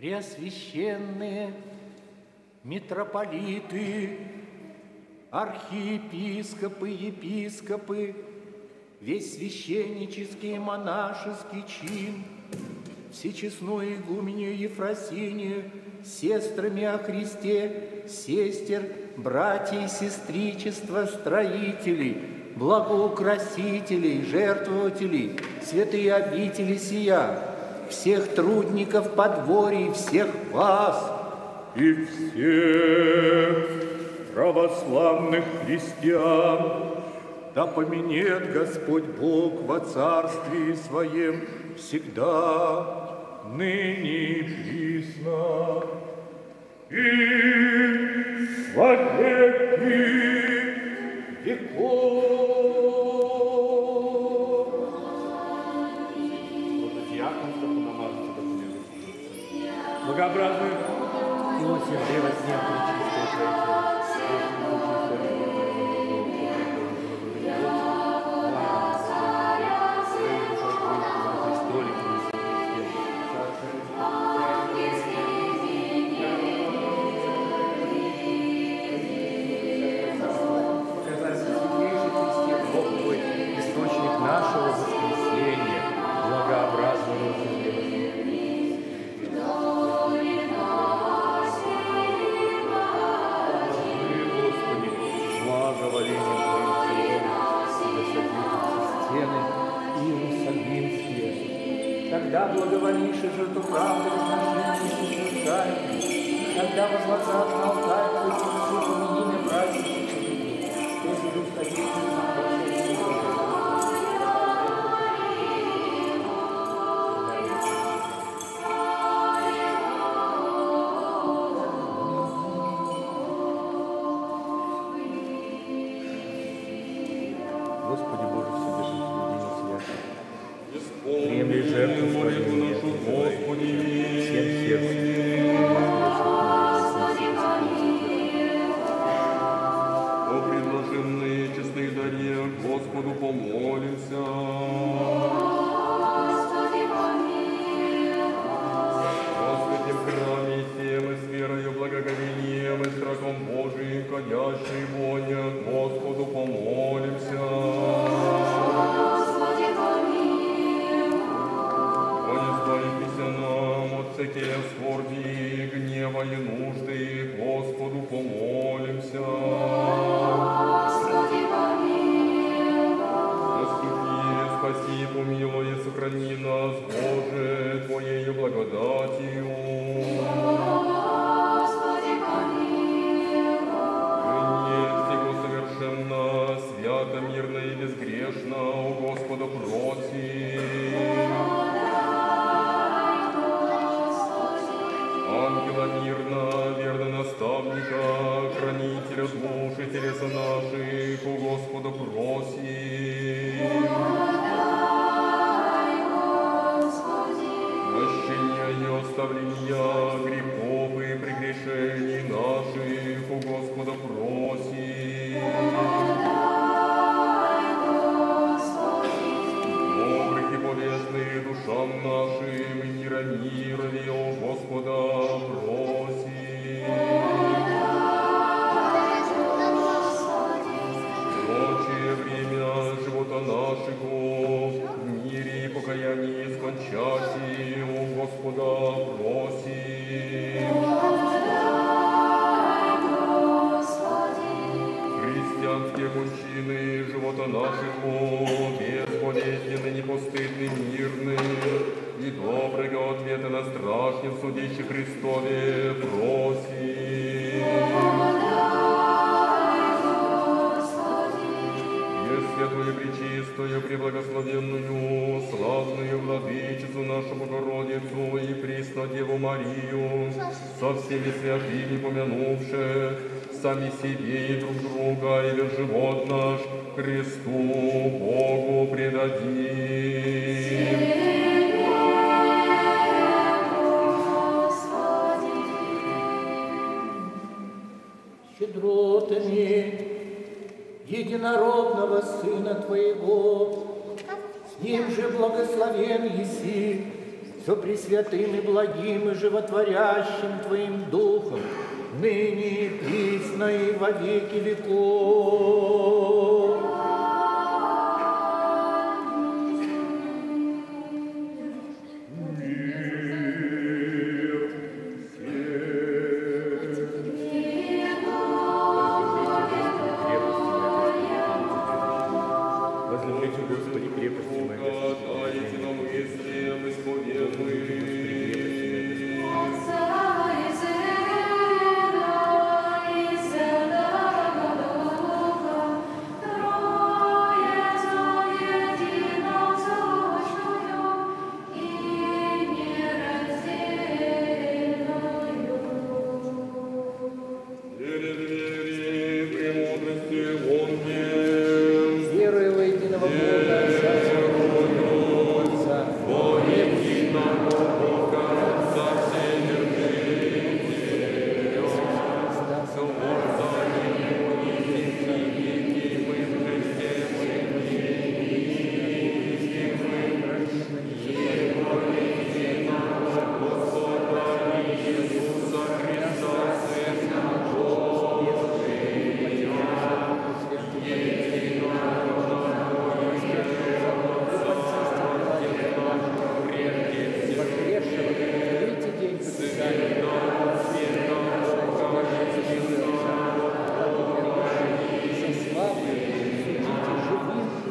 преосвященные митрополиты, архиепископы, епископы, весь священнический и монашеский чин, всечестную игуменью Ефросинию, сестрами о Христе, сестер, братья и сестричества, строителей, благоукрасителей, жертвователей, святые обители сия, всех трудников подворий, всех вас и всех православных христиан, да поменет Господь Бог во Царстве Своем всегда, ныне и присно, и во веки веков. Благообразный Иосиф, Дева с ним пречистая источник нашего воскресения, благообразного когда благоволишь и жертву правды возношения совершаешь, когда возложат на алтарь твой сердцу поминime праздничных дней, если же устоишь Господи Боже, вседержитель, святый, приемли жертву свою нашу, Господи, всем сердцем. О предложенные честных даре Господу помолимся. Господи, помилуй. О святем храме всем и с верою, благоговением и страхом Божиим, ходящий воня, Господу помолимся. Господи, помилуй. О избавившийся нам от всякие скорби, гнева и нужды, Господу помолимся. Господи, помилуй. Заступи, спаси, помилуй и сохрани нас, Боже, Твоею благодатью. Господи, помилуй. Нет всего совершенно, свято, мирно и безгрешно у Господа просим. Ангела мирно, верно наставника, хранителя душ и телес наших, у Господа просим. Прощения и оставления грехов и прегрешений наших, у Господа просим. Добрых и полезных душам нашим, мира мирови, у Господа просим. Прочее время живота нашего в мире и покаянии скончати, у Господа просим. Христианские кончины живота нашего безболезненны, непостыдны, мирны, и доброго ответа на страшном судище Христове просим. Святую, пречистую, преблагословенную, славную владычицу нашу Богородицу и Пресну Деву Марию, со всеми святыми помянувши, сами себе и друг друга, и весь живот наш Христу Богу предадим. щедротами единородного Сына Твоего, с Ним же благословен еси, со пресвятым и благим и животворящим Твоим Духом, ныне и присно и во веки веков. Возлежите, Господи, крепости моей. Верую во единого Бога, Отца, Святого Отца, воскресшего, третий день подписания, со славой судите живым и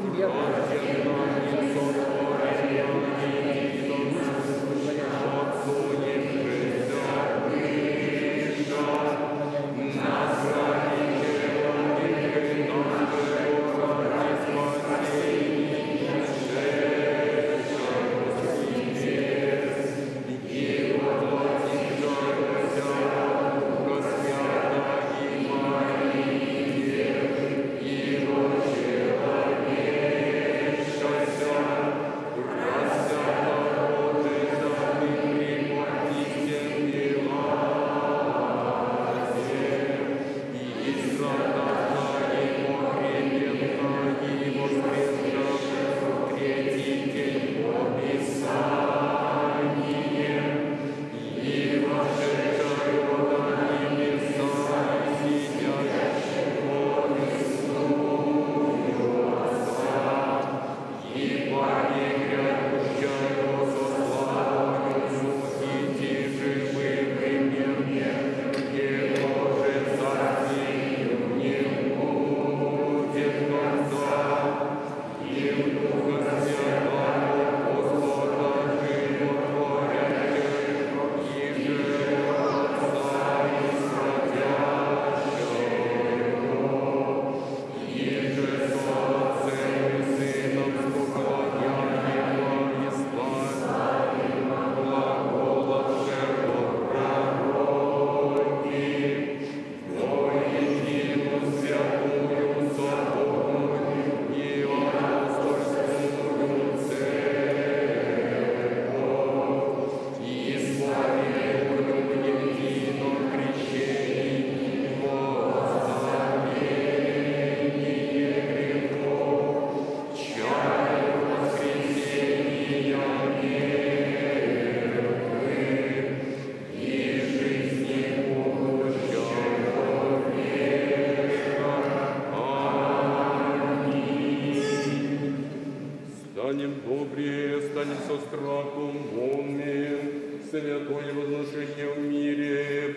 Станем добрее, станем со страхом вонным, святое возношение в мире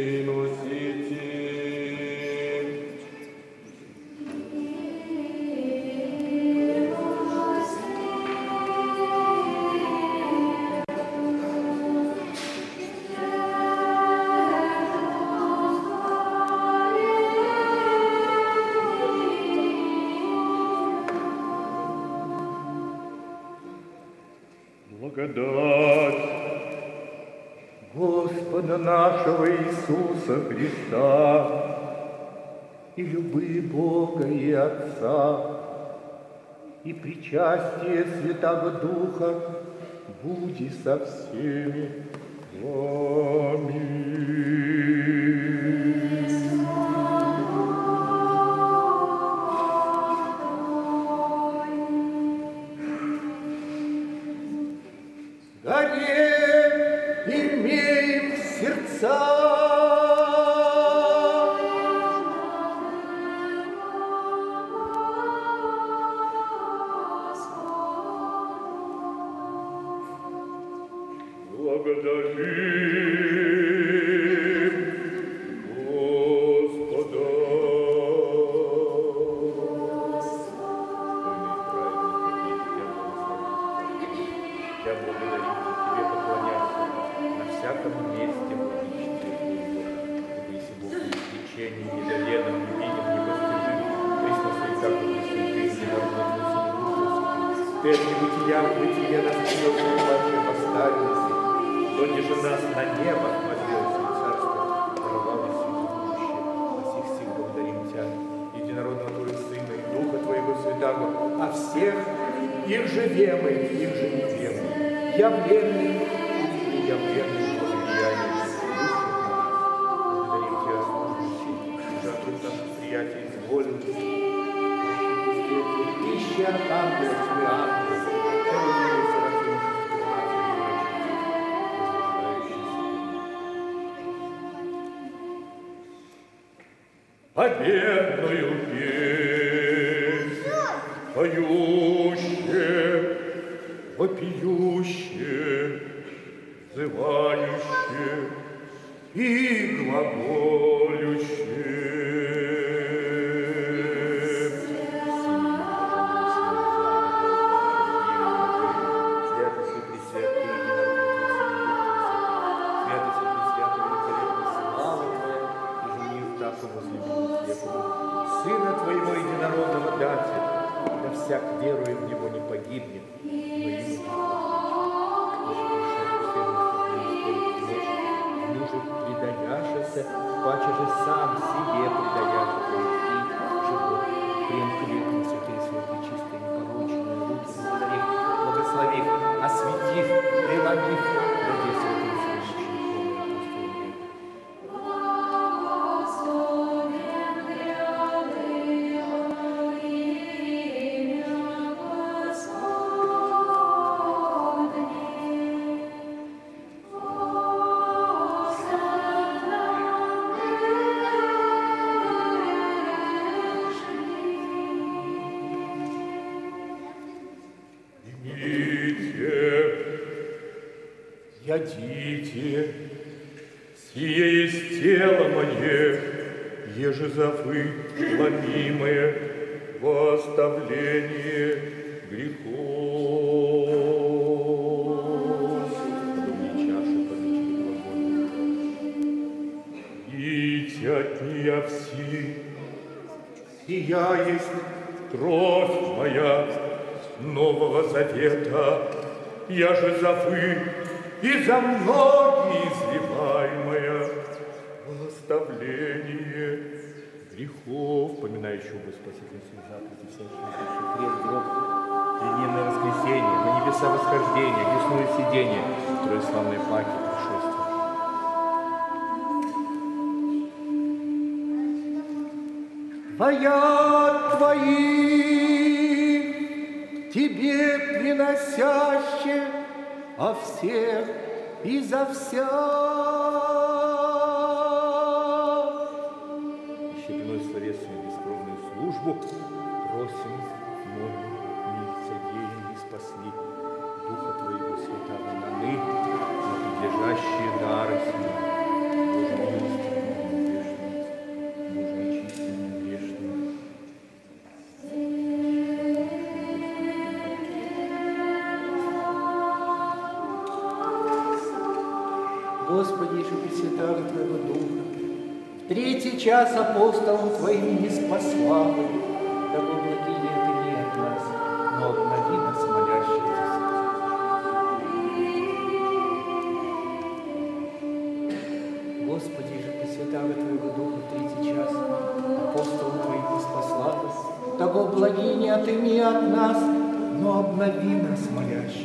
приносите. Благодать Господа нашего Иисуса Христа и любви Бога и Отца и причастие Святого Духа буди со всеми вами. Горе небеса. Благодарим Господа. Я благодарим Тебе, поклоняйся на всяком месте, если Бог лечением, недоверным, невидим, непостижим, Христос и как бы святый, народный Ты от небытия в бытие нас привел, вашей поставилось, donde же нас на небо возвелся и царство, даровалось и будущее. О сих сил благодарим Тебя, единородного Твоего Сына и Духа Твоего Святаго, о всех их же вемы, их же невемы, явленные и неявленные благодеяния, души на нас. Благодарим Тебя, служащий, за труд наших приятий изволил, тысячи архангелов, Твой ангел, Твой Серафим, победную песнь, поющее, вопиющее, взывающее и глаголющее. Сына Твоего единородного дати, да всяк, веруя в Него, не погибнет, но имя Его же предаяшься, паче же сам себе предаяшься, и живот, примкнет святые святые, чистые, непорочные руки, благодарив, благословив, осветив, прилагив, ради святых священников. Ядите, сие есть тело мое, еже за вы ломимое во оставление грехов. Подобные чаши помечены глаголом. Пить от нее все, сия есть кровь моя Нового Завета, я же за вы и за многие изливаемое восставление грехов, поминающего бы спасительных заповедей, всяких крест, гроб, тридневное воскресенье, на небеса восхождение, десное сидение, троеславной паки пришествия. Воят Твоих Тебе приносяще, о всех и за вся. Еще иной словесную бескровную службу просим, молим, мир содеем и спасли Духа Твоего Святого на ныне, на предлежащие дары с ним, Боже милостивый, Боже очистенный, грешный. Господи, Иже Пресвятаго Твоего Духа, в третий час апостолам Твоим не спасла бы, да благие Ты не от нас, но обнови нас, молящихся. Господи, Иже Пресвятаго Твоего Духа, в третий час апостолам Твоим не спасла бы, того благие не отыми от нас, но обнови нас, молящихся.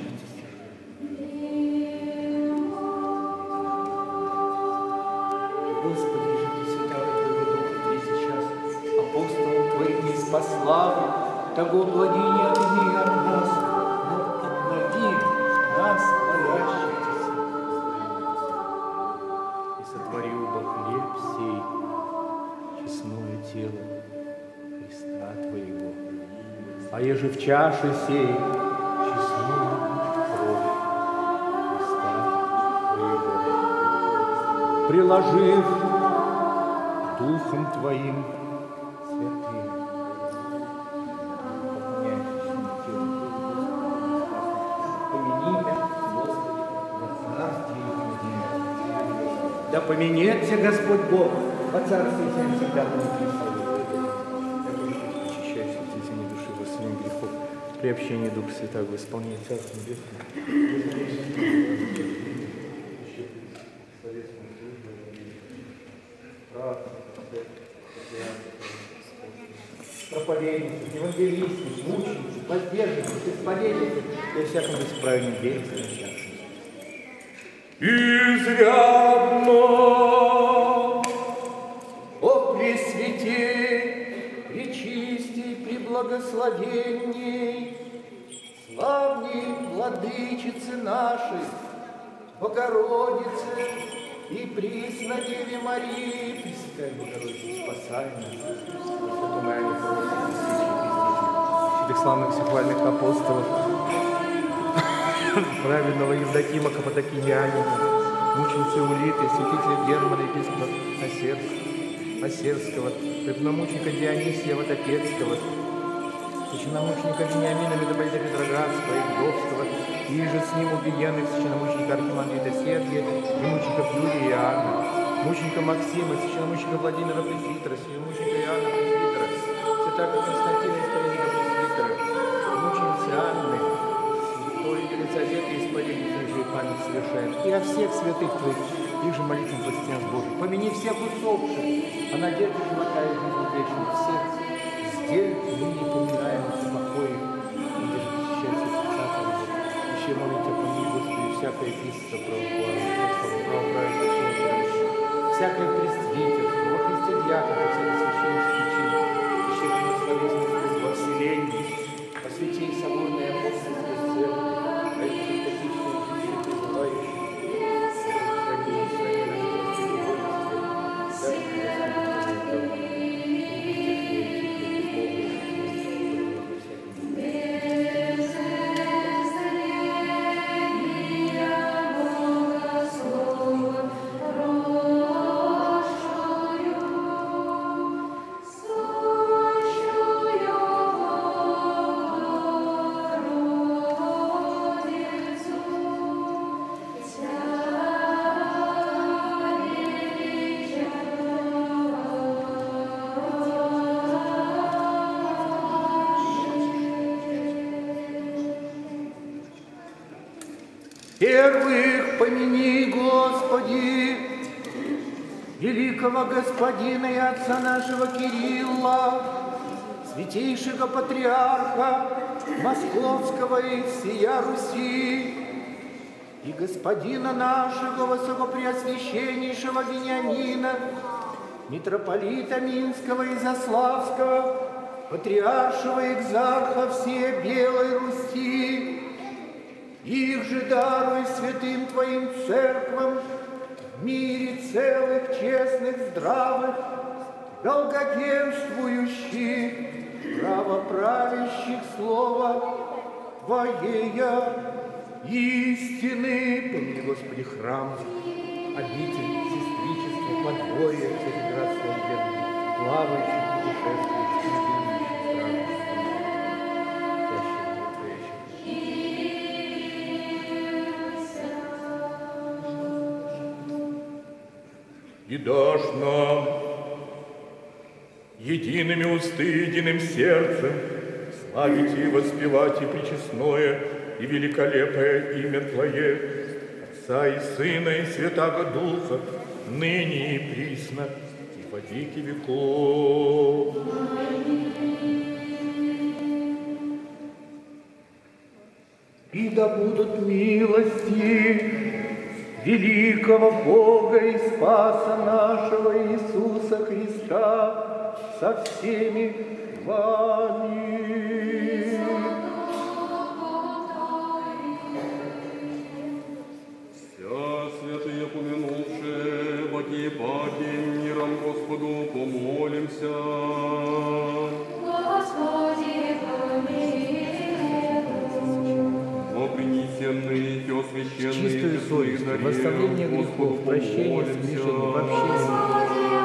Господи, же Пресвятаго Твоего Духа, третий час апостолам Твоим не спаславы, того благие отыми от нас, но обнови нас, молящихся. И чаши сей честную кровь Христа Твоего, приложив Духом Твоим святым. Помяни меня, Господи, во царстве Твоем. Да поменется Господь Бог во царстве Твоем всегда внутри своего. Очищай святителей души во своим грехов, при общении Духа Святаго, в исполнении Царства Небесного. Проповедники, евангелисты, мученицы, поддерживайте, исповедуйте, и всякому исправлению вере смещаться. Изрядно! О Пресвятей, Пречистей, Преблагословенней, славней Владычицы нашей, Богородице и Преснодеве Марии, Пресвятая Богородица, спасай нас, Святому Иоанне Пророку, святых славных всехвальных апостолов, праведного Евдокима Каппадокиянина, мученицы Улиты, святителя Германа, епископа Осерского, преподномученика Дионисия Ватопецкого, священномученика Вениамина Митрополита Петроградского и Львовского, и же с ним убиенных священномученика Архимандрита Сергия и мучеников Юрия и Иоанна, мученика Максима, священномученика Владимира Пресвитера, священномученика Иоанна Пресвитера, святаго Константина Исповедника Пресвитера, мученицы Анны, святой Елизаветы Исповедницы, же и память совершаем, и о всех святых Твоих, их же молитвам постигнем Божий. Помяни всех усопших, о надежде живота и жизни вечной, всех сделай ныне поминаем в покое, и держи счастье сердца Твоего. Еще молитва помяни, Господи, всякое писца правоправие, всякое пресвитерство, во Христе диаконов, всякий священнический чин, еще словесность во вселении, посвяти соборной апостольской церкви, а их чистотичной жизни призывающей, первых помяни, Господи, великого Господина и Отца нашего Кирилла, святейшего Патриарха Московского и всея Руси, и Господина нашего Высокопреосвященнейшего Вениамина, митрополита Минского и Заславского, патриаршего экзарха всей Белой Руси, их же даруй святым Твоим церквам в мире целых, честных, здравых, долгоденствующих, правоправящих слова Твоея истины. Помяни, Господи, храм, обитель, сестричество, подворье, цареградство, плавающих, путешествующих, и дашь нам едиными усты, единым сердцем славить и воспевать и пречестное, и великолепное имя Твое, Отца и Сына и Святаго Духа, ныне и присно, и во веки веков. И да будут милости великого Бога и Спаса нашего Иисуса Христа со всеми вами. Вся святые помянувшие баки и паки, миром Господу помолимся. Господи, помилуй. священной чистую весны совестью, заре, в оставление грехов, Господу прощение помолимся. сгрешений, в общении.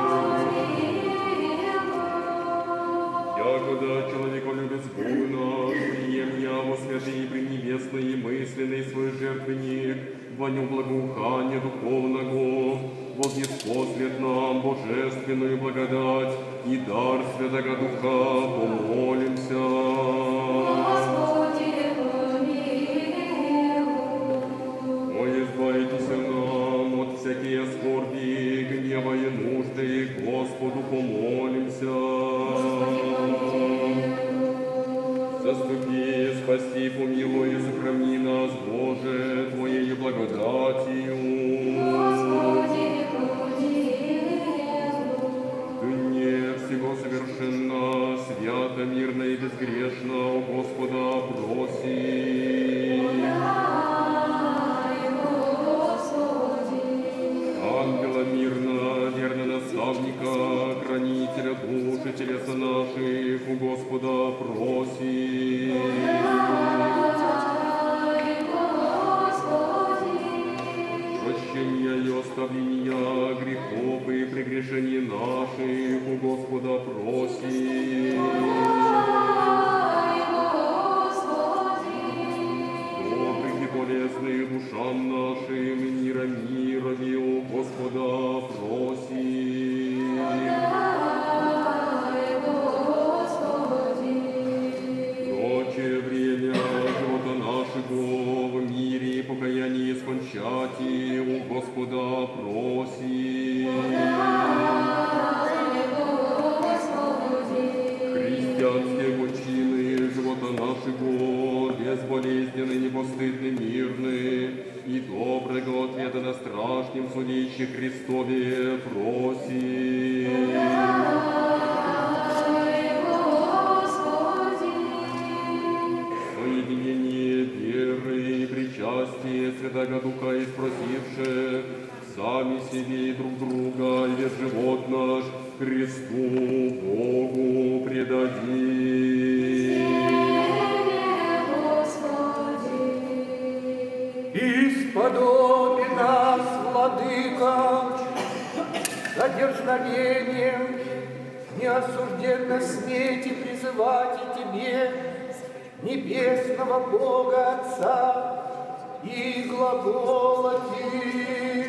Ягода человеколюбец Бог наш, прием яво святый пренебесный и мысленный свой жертвенник, воню благоухания духовного, вознеспослед нам божественную благодать и дар Святого Духа, помолимся. Господи, помилуй. О, избавитесь нам от всякие скорби, гнева и нужды, Господу помолимся. Заступи, спаси, помилуй, сохрани нас, Боже, Твоею благодатью. Господи, помилуй. Дне всего совершенно, свято, мирно и безгрешно у Господа проси. Дай, Господи. Ангела мирно, верно наставника, хранителя душ и телеса наших, у Господа проси. Дай, Господи. Прощения и оставления грехов и прегрешений наших, у Господа проси. Дай, Господи. Добрых и полезных душам нашим, мира мирови, у Господа проси. Дай, Господи. Прочее время живота нашего в мире и покаянии скончати, у Господа проси. Дай, Господи. Христианские кончины живота нашего, безболезненны, непостыдны, мирны, и доброго ответа на страшном судище Христове проси. Дай, Господи. Соединение веры и причастие Святого Духа и спросивших, сами себе и друг друга, и весь живот наш Христу Богу предадим. Господи. Исподоби нас, Владыка, за дерзновением неосужденно смейте призывать и Тебе, небесного Бога Отца, и глаголати.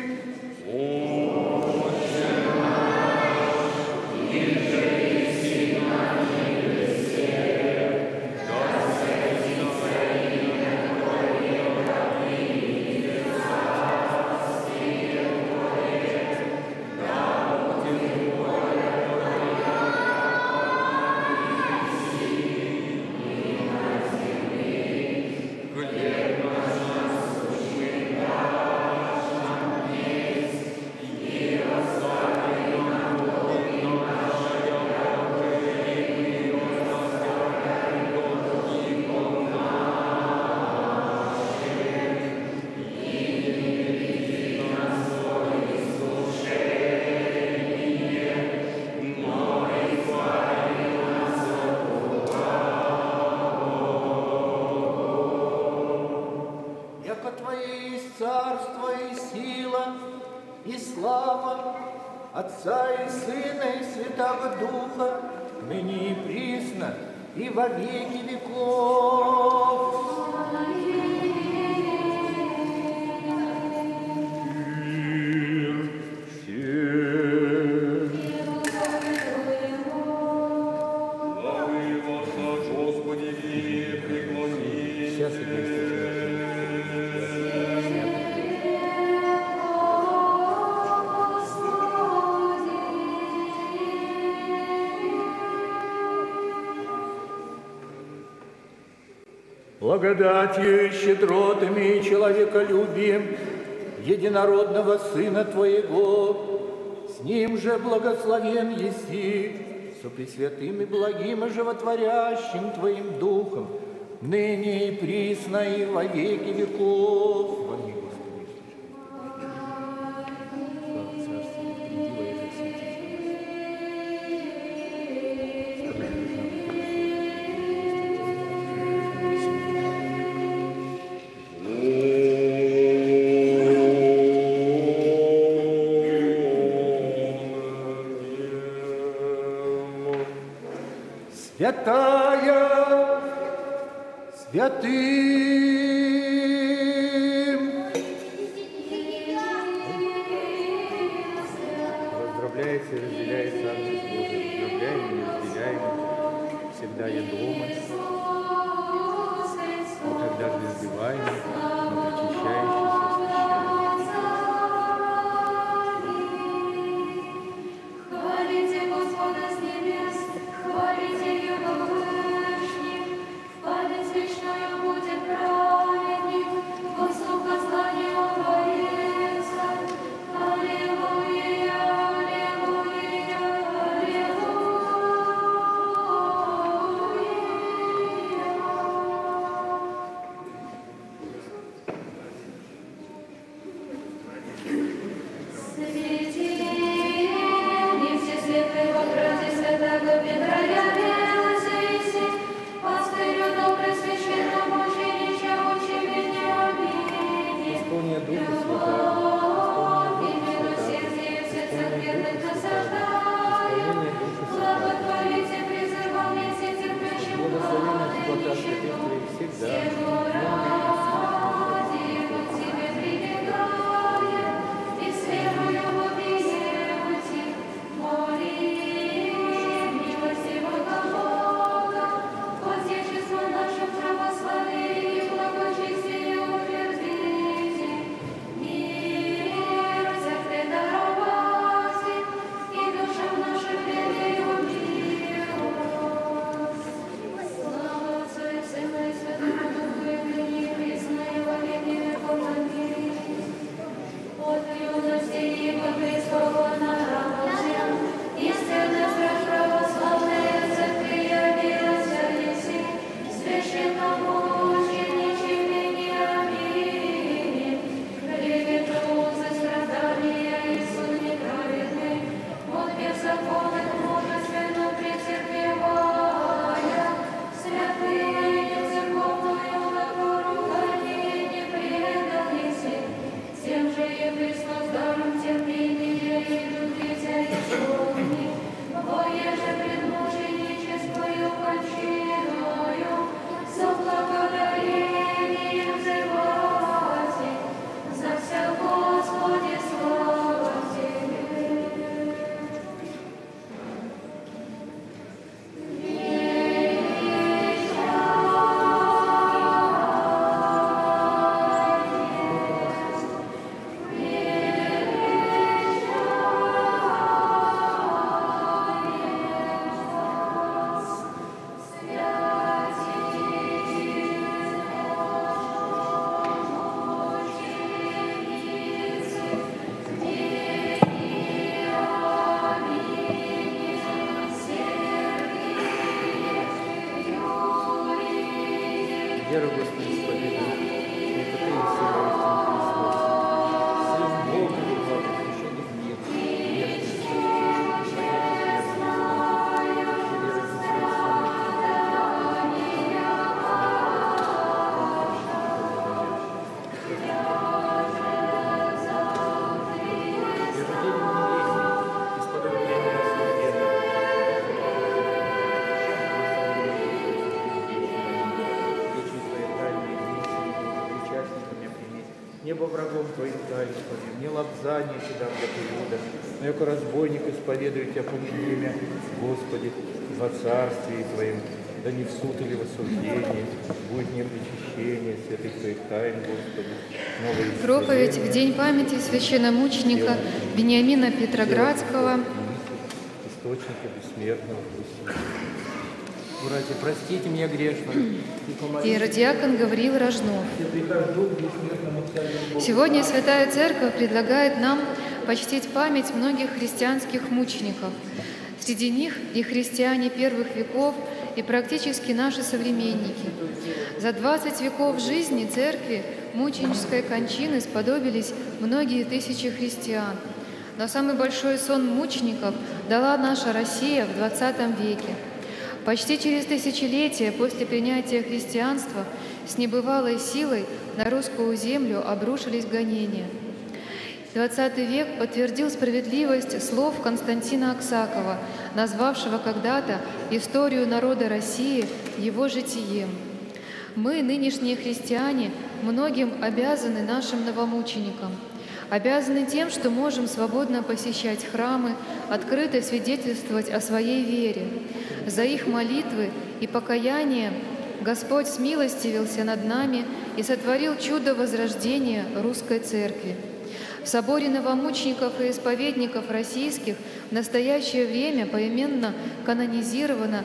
Яко Твое есть царство и сила, и слава Отца и Сына и Святого Духа, ныне и присно, и во веки веков. Мир всем. Славы Ваша, Господи, преклонись. Сейчас единственное. Благодатью и щедротами и человеколюбием единородного Сына Твоего, с Ним же благословен еси, со пресвятым и благим и животворящим Твоим Духом, ныне и присно и во веки веков. Помни, Господи, слава Царству, приди во имя святителя. святая святым. Поздравляется и разделяется Ангел Божий. Поздравляем и разделяем. Всегда я дома. Никогда же не сбиваем, но причащающийся Хвалите Господа с небес, хвалите Его вышних, в память вечную будет праведник, воздух послания воится. Аллилуйя, аллилуйя, Святыни, все светлые в образе святого Петра явилась Иси, пастырю добрый, священном мученича, учи меня, аминь. Исполнение Духа Святого. Благотворите, призывайте терпящим Благословенная святая Твоих всегда. к Тебе прибегаем, и с верою вопиемте, молим милостивого Бога, Отечество наше православие и благочестие утвердите, мир всякой даровати, и душам нашим верою миру. Слава Отцу и Сыну и Святому Духу, и ныне и присно, и во веки веков. Аминь. От юности и по Христову народе, истинно страж православная церкви явилась Еси, священномучениче Вениамине, клевету за страдания и суд неправедный, от беззаконных мужественно претерпевая, святые церковную покору они не предались, тем же и Христос даром терпения и любите исполни, воеже пред мученическою кончиною, за благодарением взывайте, за вся Господи слава Тебе. Веру Господи исповедуем, и Ты и Сына Христос, Сын Бога и благословенный мир, Небо врагом Твоим дай, Господи, не лапзание Тебя для периода, но яко разбойник исповедует Тебя помилуемя, Господи, во Царстве Твоим, да не в суд или в осуждение, будет не причащение святых Твоих тайн, Господи. Новое Проповедь в день памяти священномученика Вениамина Петроградского. Источника бессмертного Христа. Братья, простите меня грешного. Иеродиакон Гавриил Рожнов. Я прихожу к бессмертному Царю Богу. Сегодня Святая Церковь предлагает нам почтить память многих христианских мучеников. Среди них и христиане первых веков, и практически наши современники. За 20 веков жизни Церкви мученической кончины сподобились многие тысячи христиан. Но самый большой сон мучеников дала наша Россия в XX веке. Почти через тысячелетия после принятия христианства с небывалой силой на русскую землю обрушились гонения. XX век подтвердил справедливость слов Константина Аксакова, назвавшего когда-то историю народа России его житием. Мы, нынешние христиане, многим обязаны нашим новомученикам. Обязаны тем, что можем свободно посещать храмы, открыто свидетельствовать о своей вере. За их молитвы и покаяние Господь смилостивился над нами и сотворил чудо возрождения Русской Церкви. В соборе новомучеников и исповедников российских в настоящее время поименно канонизировано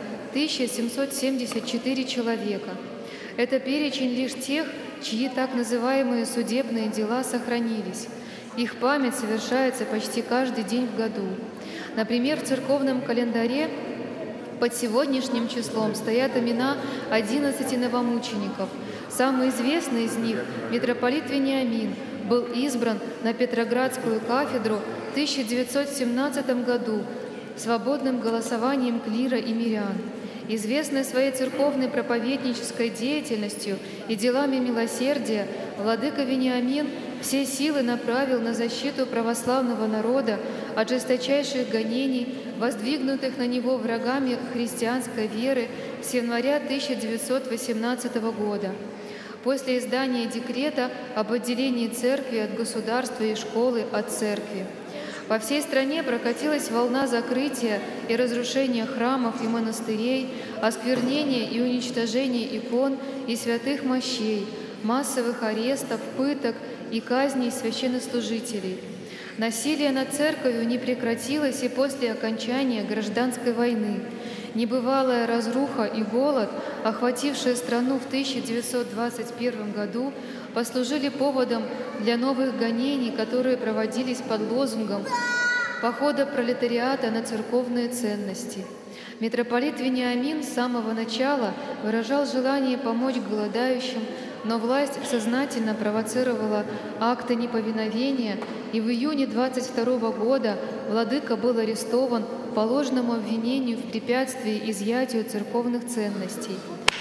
1774 человека. Это перечень лишь тех, чьи так называемые судебные дела сохранились. Их память совершается почти каждый день в году. Например, в церковном календаре под сегодняшним числом стоят имена 11 новомучеников. Самый известный из них, митрополит Вениамин, был избран на Петроградскую кафедру в 1917 году свободным голосованием клира и мирян. Известный своей церковной проповеднической деятельностью и делами милосердия, владыка Вениамин все силы направил на защиту православного народа от жесточайших гонений, воздвигнутых на него врагами христианской веры с января 1918 года. После издания декрета об отделении церкви от государства и школы от церкви. По всей стране прокатилась волна закрытия и разрушения храмов и монастырей, осквернения и уничтожения икон и святых мощей, массовых арестов, пыток и казней священнослужителей. Насилие над церковью не прекратилось и после окончания гражданской войны. Небывалая разруха и голод, охватившие страну в 1921 году, послужили поводом для новых гонений, которые проводились под лозунгом похода пролетариата на церковные ценности. Митрополит Вениамин с самого начала выражал желание помочь голодающим, но власть сознательно провоцировала акты неповиновения, и в июне 22 года владыка был арестован по ложному обвинению в препятствии изъятию церковных ценностей.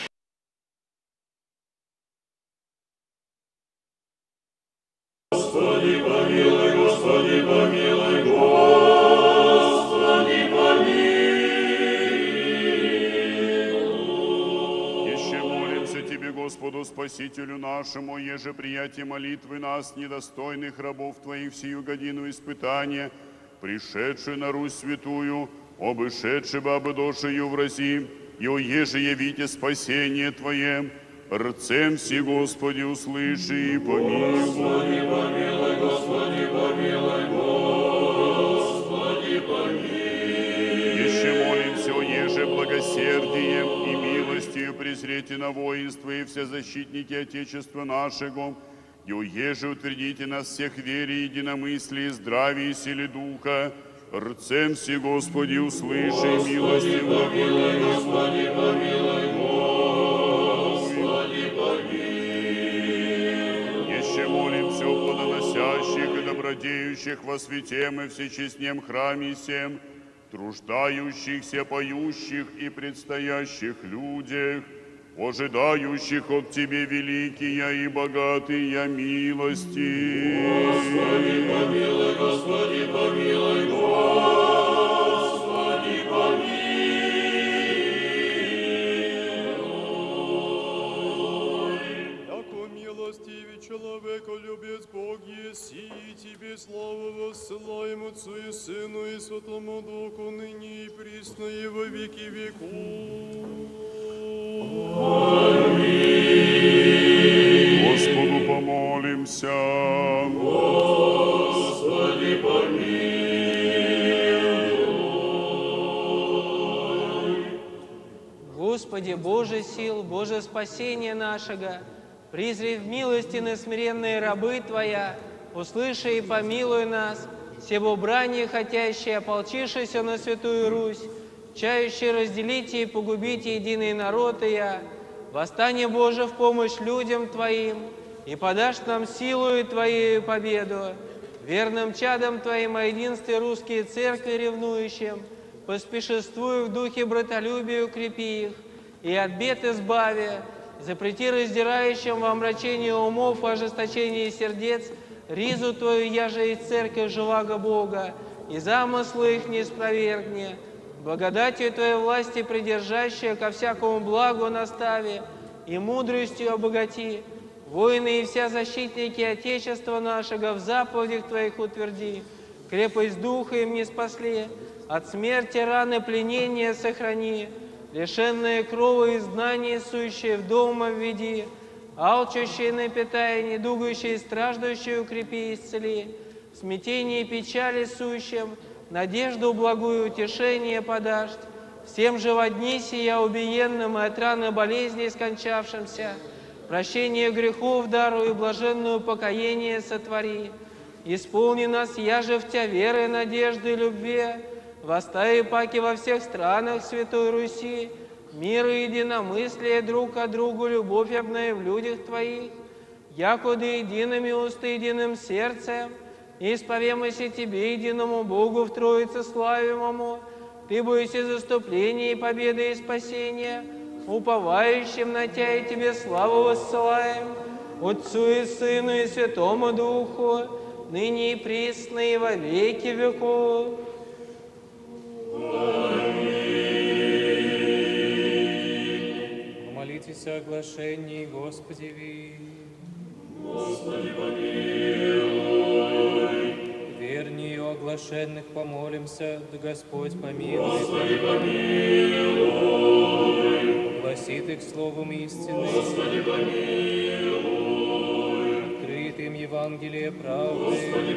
Господи, помилуй, Господи, помилуй, Господи, помилуй. Еще молимся Тебе, Господу Спасителю нашему, еже приятие молитвы нас, недостойных рабов Твоих, в сию годину испытания, пришедшую на Русь святую, обышедши бабы дошею в России, и еже явите спасение Твое, рцем си, Господи, услыши и помилуй. Господи, помилуй, Господи, помилуй, Господи, помилуй. Еще молимся о еже благосердием и милостью презрете на воинство и все защитники Отечества нашего, и еже утвердите нас всех в вере, единомыслии, здравии и силе Духа, рцем си, Господи, услыши и милостью помилуй, Господи, помилуй, Господи, помилуй. Еще молимся о плодоносящих и добродеющих во святем и всечестнем храме сем, труждающихся, поющих и предстоящих людях, ожидающих от Тебе великие и богатые милости. Господи, помилуй, Господи, помилуй, Господи, помилуй. Яко милостивый человеколюбец Бог еси, и Тебе славу воссылаем Отцу и Сыну и Святому Духу, ныне и присно и во веки веков. Господу помолимся. Господи, помилуй. Господи, Боже сил, Боже спасения нашего, призри в милости на смиренные рабы Твоя, услыши и помилуй нас, сего брани хотящие, ополчившиеся на Святую Русь, чающие разделите и погубите единый народ Ия, восстание Божие в помощь людям Твоим, и подашь нам силу Твою победу, верным чадом Твоим о единстве русские церкви ревнующим, поспешествуй в духе братолюбия укрепи их, и от бед избави, запрети раздирающим во омрачении умов и ожесточении сердец, ризу Твою, яже и церковь живаго Бога, и замыслы их не спровергни. Благодатью Твоей власти придержащая ко всякому благу настави, и мудростью обогати. Воины и вся защитники Отечества нашего в заповедях Твоих утверди. Крепость духа им не спасли, от смерти, раны, пленения сохрани. Лишенные крова и знаний, сующие в дома введи. Алчущие напитай, недугающие, страждущие укрепи и исцели. В смятении и печали сущим надежду благую утешение подашь. Всем же во дни сия убиенным и от раны болезней скончавшимся прощение грехов даруй и блаженную покаяние сотвори. Исполни нас, яже в Тя верой, надежды и любви, востай паки во всех странах Святой Руси, мир и единомыслие друг к другу, любовь обнови в людях Твоих, якуда едиными уста, единым сердцем, исповемося Тебе, единому Богу в Троице славимому, Ты бойся заступления и победы и спасения, уповающим на Тя и Тебе славу воссылаем, Отцу и Сыну и Святому Духу, ныне и присно и во веки веков. Молитесь о оглашении Господеви. Господи, помилуй. Вернее, о оглашенных помолимся, да Господь помилуй. Господи, помилуй. Огласит их словом истины. Господи, помилуй. Открыт им Евангелие правды. Господи,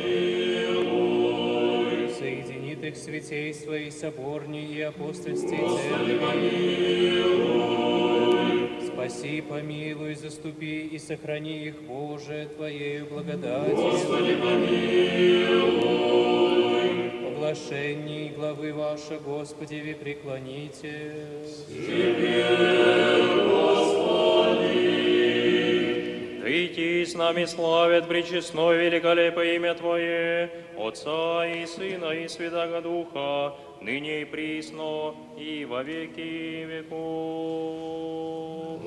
помилуй. Соединит их святей своей соборней и апостольской Господи, церкви. помилуй. Спаси, помилуй, заступи и сохрани их, Боже, Твоею благодатью. Господи, помилуй. Оглашение главы ваша, Господеви, преклоните. Тебе, Господи. Прийти с нами славят пречестное великолепное имя Твое, Отца и Сына и Святаго Духа, ныне и присно, и во веки веков.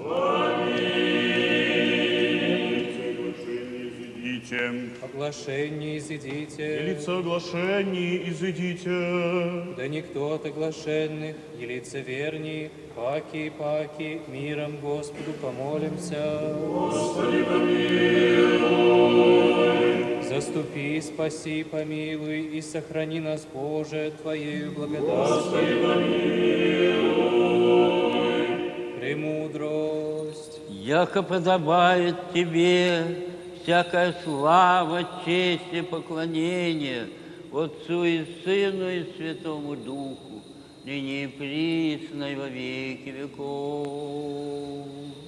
Оглашение изыдите. Лица оглашений изыдите. Да никто от оглашенных, и лицеверней, паки, миром Господу помолимся. Господи, помилуй. Заступи, спаси, помилуй и сохрани нас, Боже, Твоею благодатью. Господи, помилуй. Премудрость. Яко подобает Тебе всякая слава, честь и поклонение Отцу и Сыну и Святому Духу, ныне и присно и во веки веков.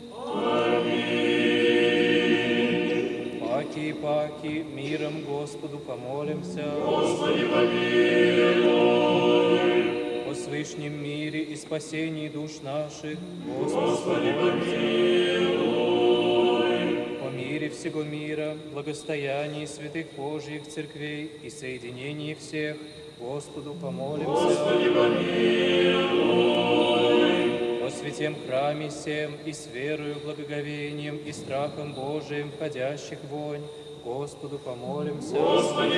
Аминь. Паки, миром Господу помолимся. Господи, помилуй. О свышнем мире и спасении душ наших, Господи, помилуй. О мире всего мира, благостоянии святых Божьих церквей и соединении всех, Господу помолимся. Господи, помилуй. О святем храме сем и с верою, благоговением и страхом Божиим входящих вонь, Господу помолимся. Господи,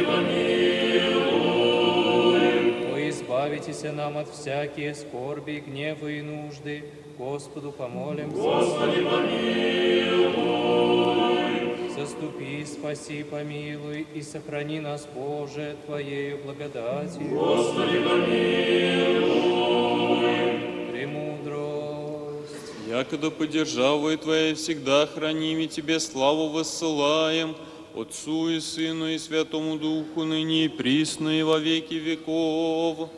помилуй. О избавитесь нам от всякие скорби, гнева и нужды, Господу помолимся. Господи, помилуй. Заступи, спаси, помилуй и сохрани нас, Боже, Твоею благодатью. Господи, помилуй. Премудрость. Якогда поддержавой Твоей всегда храним и Тебе славу воссылаем, Отцу и Сыну и Святому Духу, ныне и присно и во веки веков.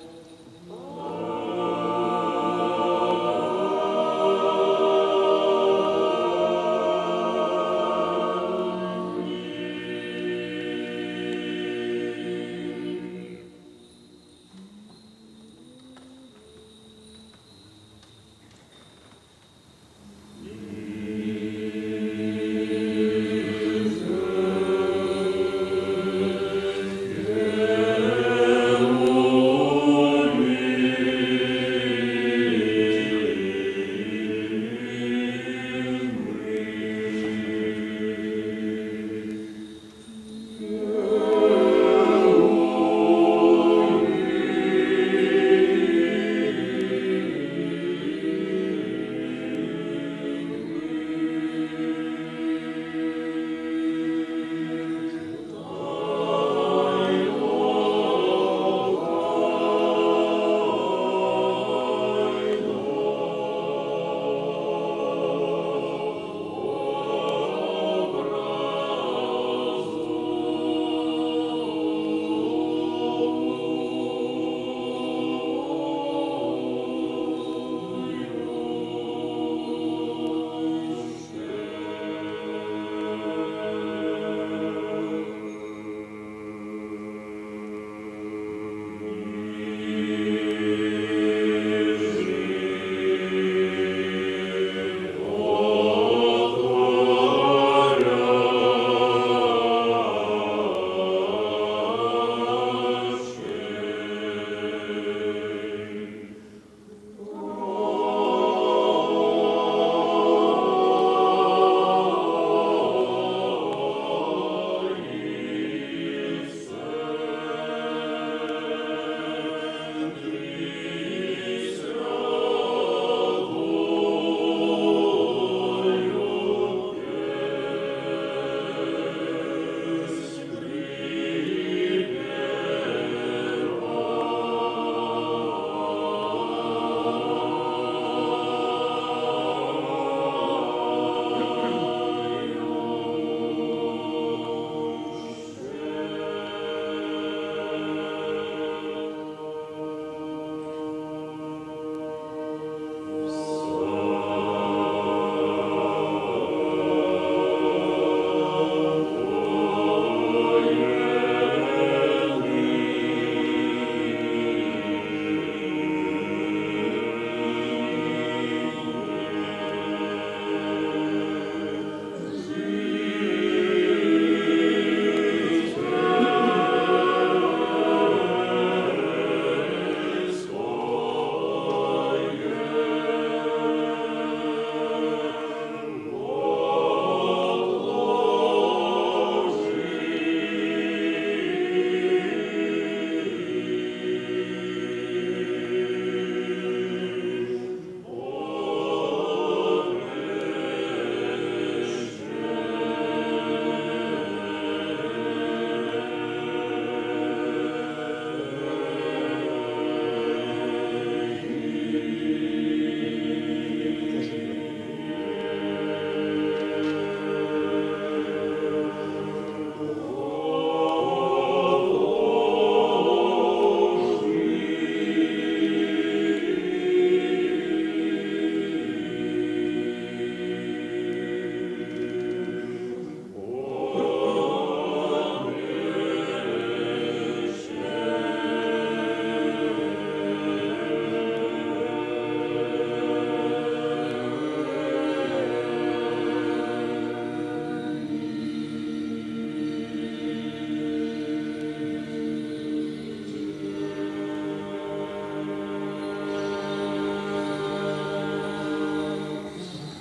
Oh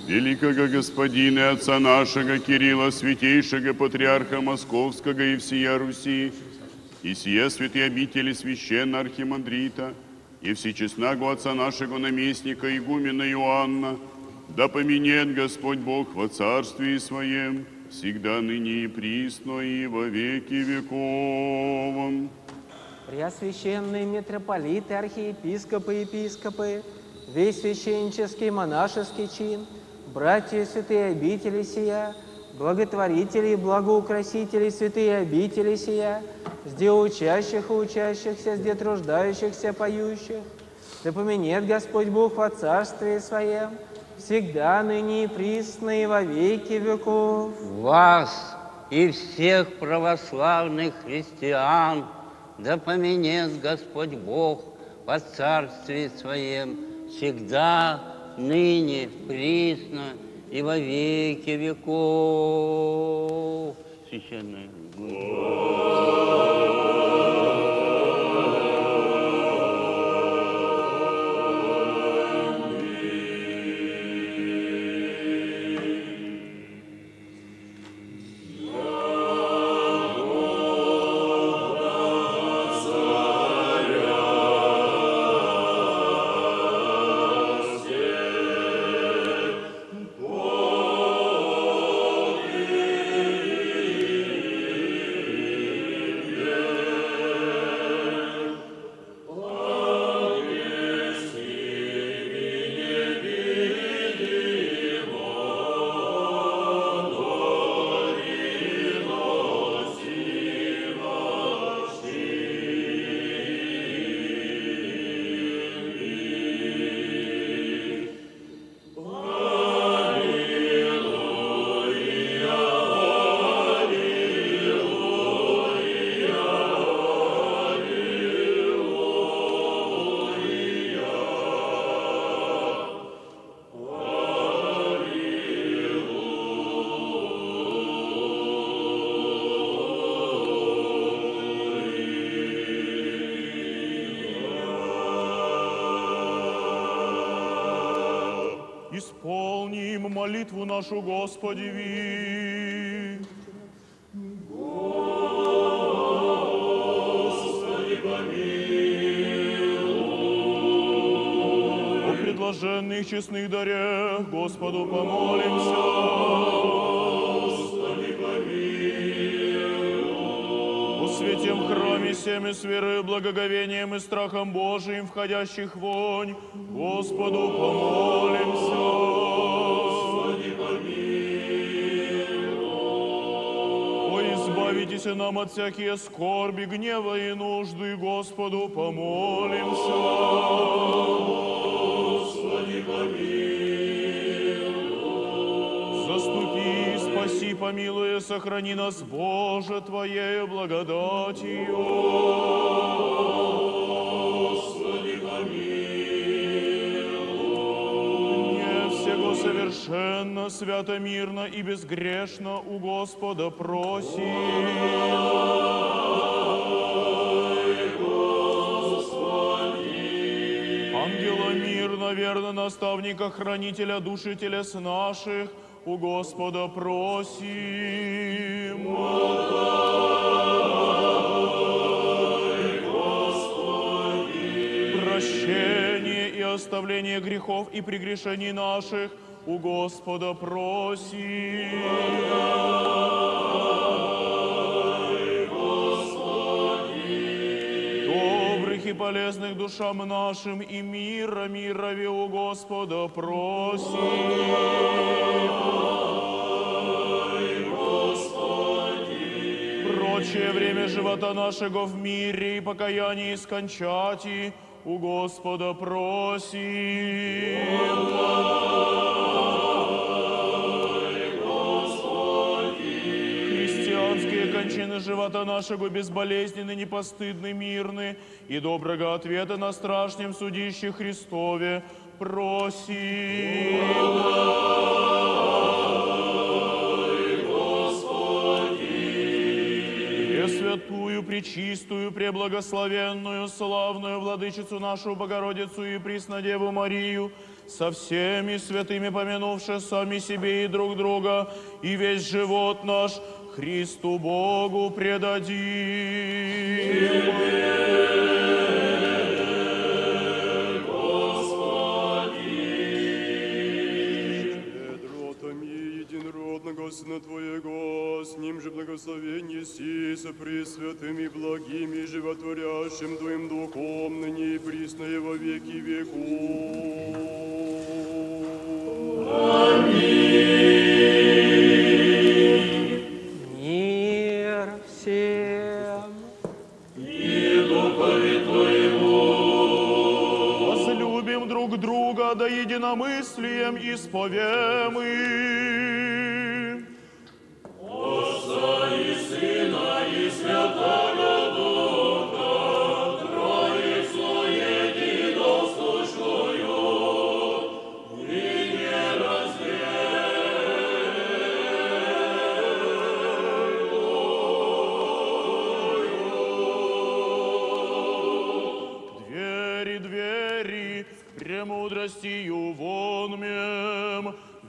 великого господина и отца нашего Кирилла, святейшего патриарха Московского и всея Руси, и сия святые обители священного архимандрита, и всечестного отца нашего наместника игумена Иоанна, да поменет Господь Бог во царствии Своем, всегда ныне и присно и во веки веков. Преосвященные митрополиты, архиепископы, епископы, весь священнический монашеский чин, братья святые обители сия, благотворители и благоукрасители святые обители сия, сде учащих и учащихся, сде труждающихся, поющих, да поменет Господь Бог во царствии Своем, всегда, ныне и присно и во веки веков. Вас и всех православных христиан да поменет Господь Бог во царствии Своем, всегда, ныне, присно и во веки веков. Священное. Исполним молитву нашу Господеви. Господи, помилуй. О предложенных честных дарях Господу помолимся. Господи, помилуй. О святем храме семя с верой, благоговением и страхом Божиим, входящих вонь, Господу помолимся. Господи, помилуй. О, избавитесь нам от всякие скорби, гнева и нужды, Господу помолимся. Господи, помилуй. Заступи, спаси, помилуй, сохрани нас, Боже, Твоею благодатью. Господи, помилуй. Всего совершенно, свято, мирно и безгрешно у Господа просим. Ангела мирно, верно, наставника, хранителя души телес наших, у Господа просим. Прощение и оставление грехов и прегрешений наших у Господа просим. Добрых и полезных душам нашим и мира мирови у Господа просим. Прочее время живота нашего в мире и покаянии скончати у Господа просим. Христианские кончины живота нашего безболезненны, непостыдны, мирны, и доброго ответа на страшном судище Христове просим. Пресвятую, пречистую, преблагословенную, славную Владычицу нашу Богородицу и Преснодеву Марию, со всеми святыми помянувши сами себе и друг друга, и весь живот наш Христу Богу предадим. Сына Твоего, с Ним же благословение си, со пресвятым и благим и животворящим Твоим Духом, ныне и присно и во веки веков. Аминь. Мир всем. И Духове Твоему. Возлюбим друг друга, да единомыслием исповем Отца и Сына и Святого Духа, Троицу единосущную, и нераздельную. Двери, премудростью вонмем,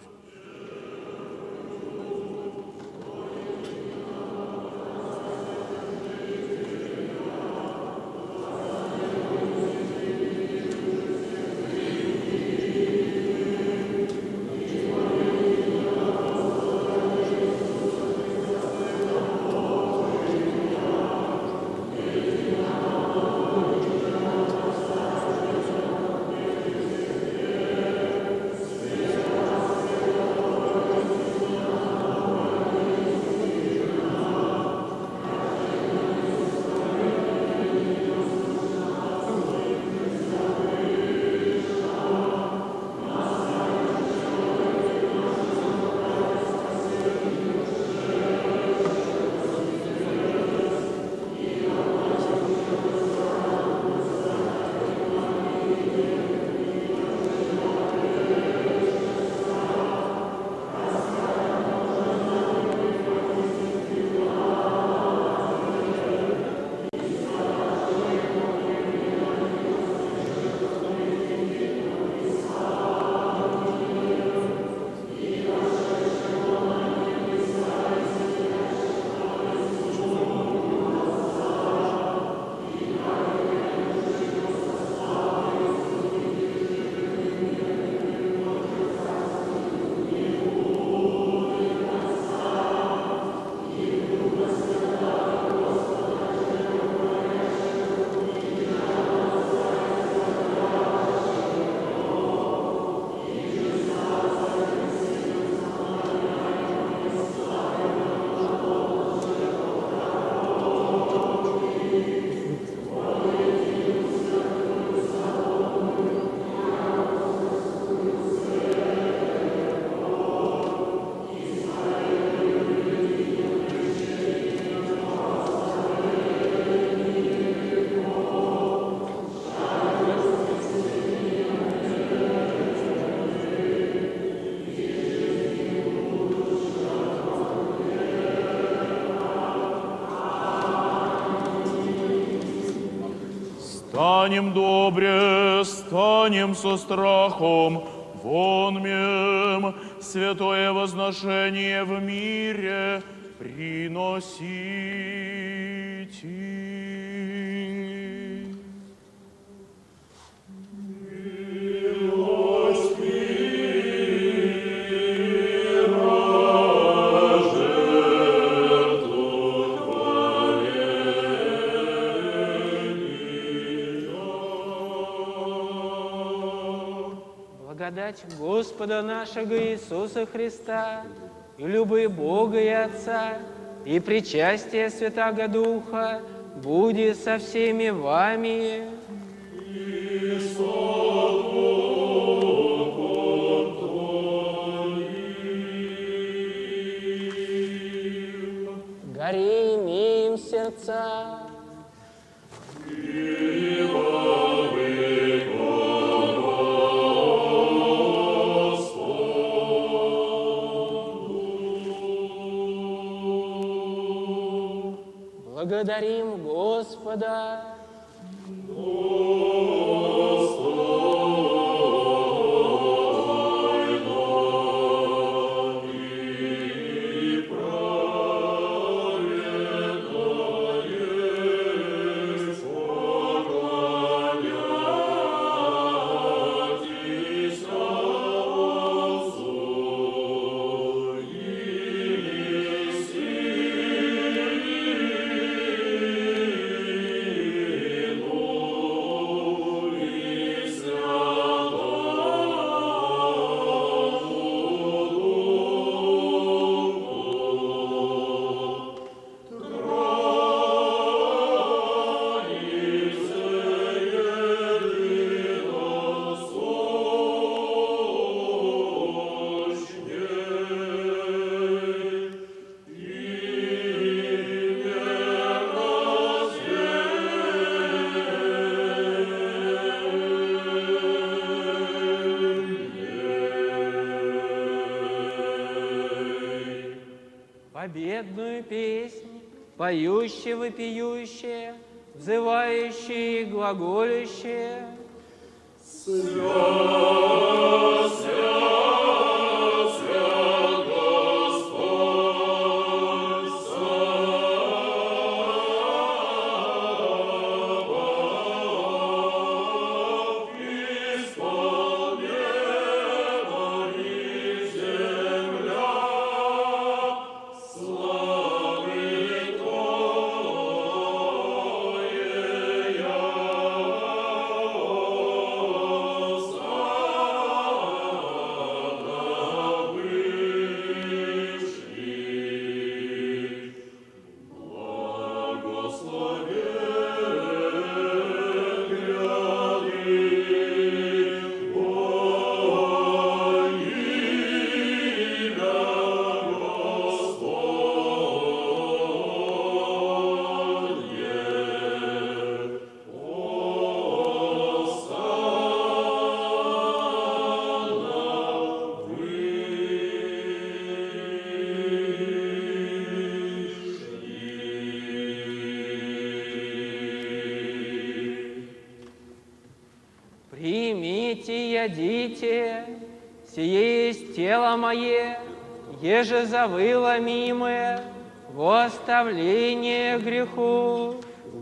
станем добре, станем со страхом, вонмем святое возношение в мире приносите. Благодать Господа нашего Иисуса Христа, и любви Бога и Отца, и причастие Святаго Духа будет со всеми вами. И со Духом Твоим. Гори имеем сердца. Благодарим Господа. Господи, победную песнь, поющие, вопиющие, взывающие и глаголющие. Примите, ядите, сие есть тело мое, еже завыло мимое, во оставление греху.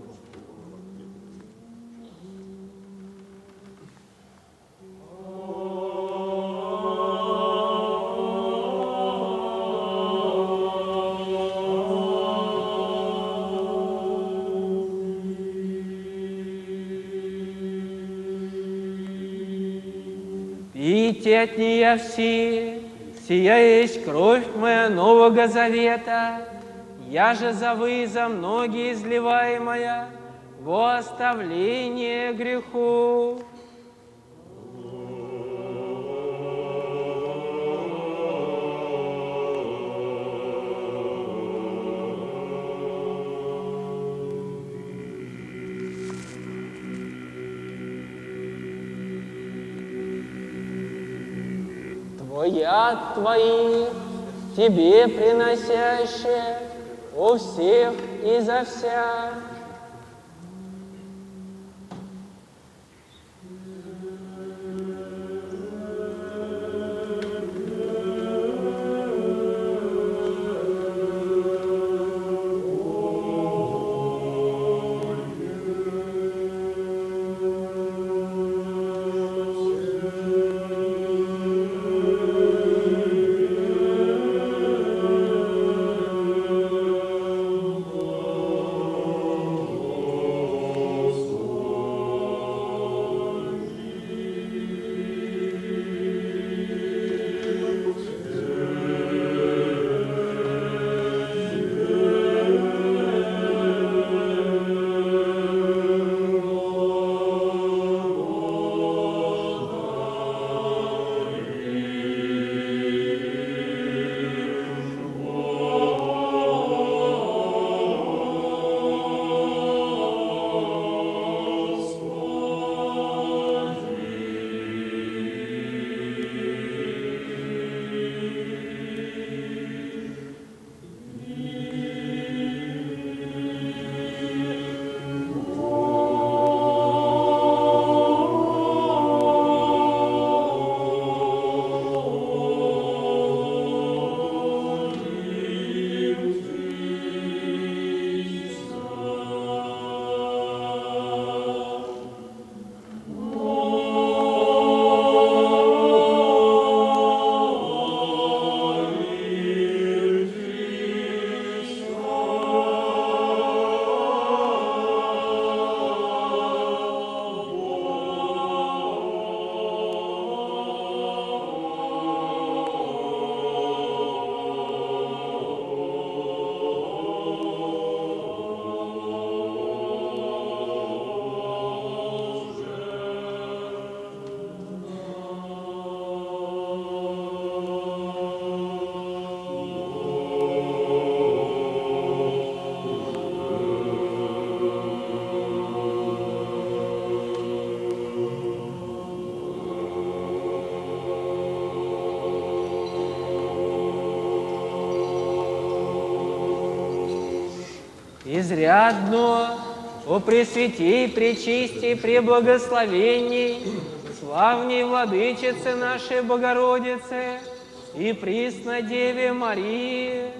Пейте от нее все, сия есть кровь моя Нового Завета, я же за вы, за многие изливаемая, во оставление греху. Яд Твоих, Тебе приносящие, у всех и за вся. изрядно, о Пресвятей, Пречистей, Преблагословенней, славней Владычице нашей Богородице и Преснодеве Марии.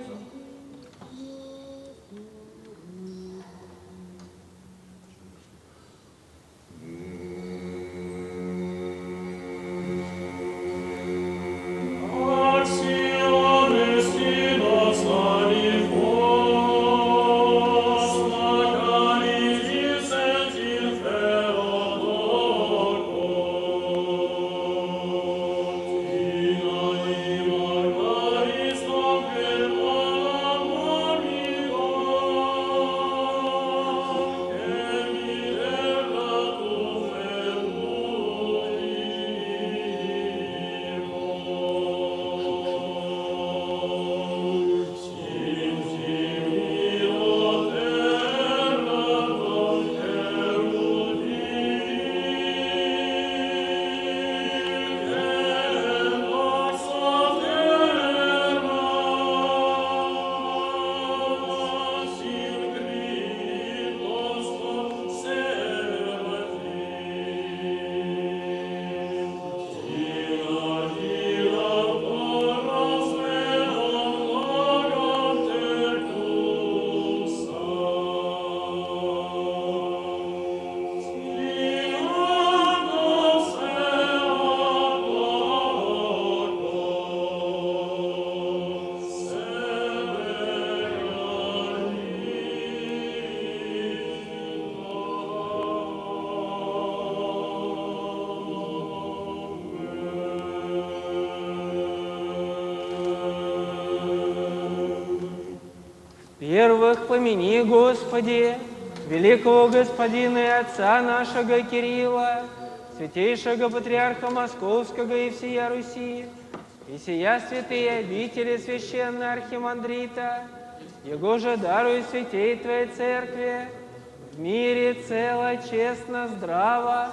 Первых помяни, Господи, великого Господина и Отца нашего Кирилла, святейшего Патриарха Московского и всея Руси, и сия святые обители священного архимандрита, его же даруй святей Твоей Церкви, в мире цело, честно, здраво,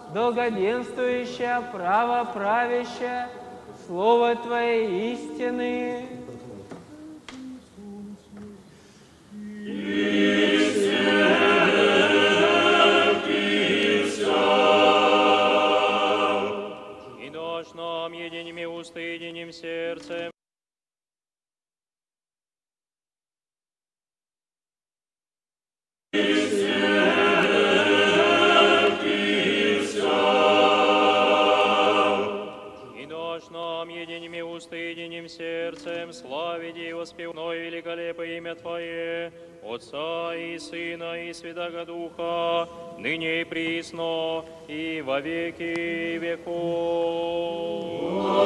долгоденствующее, право правящее, Слово Твое истины. И дашь нам едиными уста, единым сердцем, единими уста, единым сердцем, славить и воспевное великолепное имя Твое, Отца и Сына и Святаго Духа, ныне и присно, и во веки веков.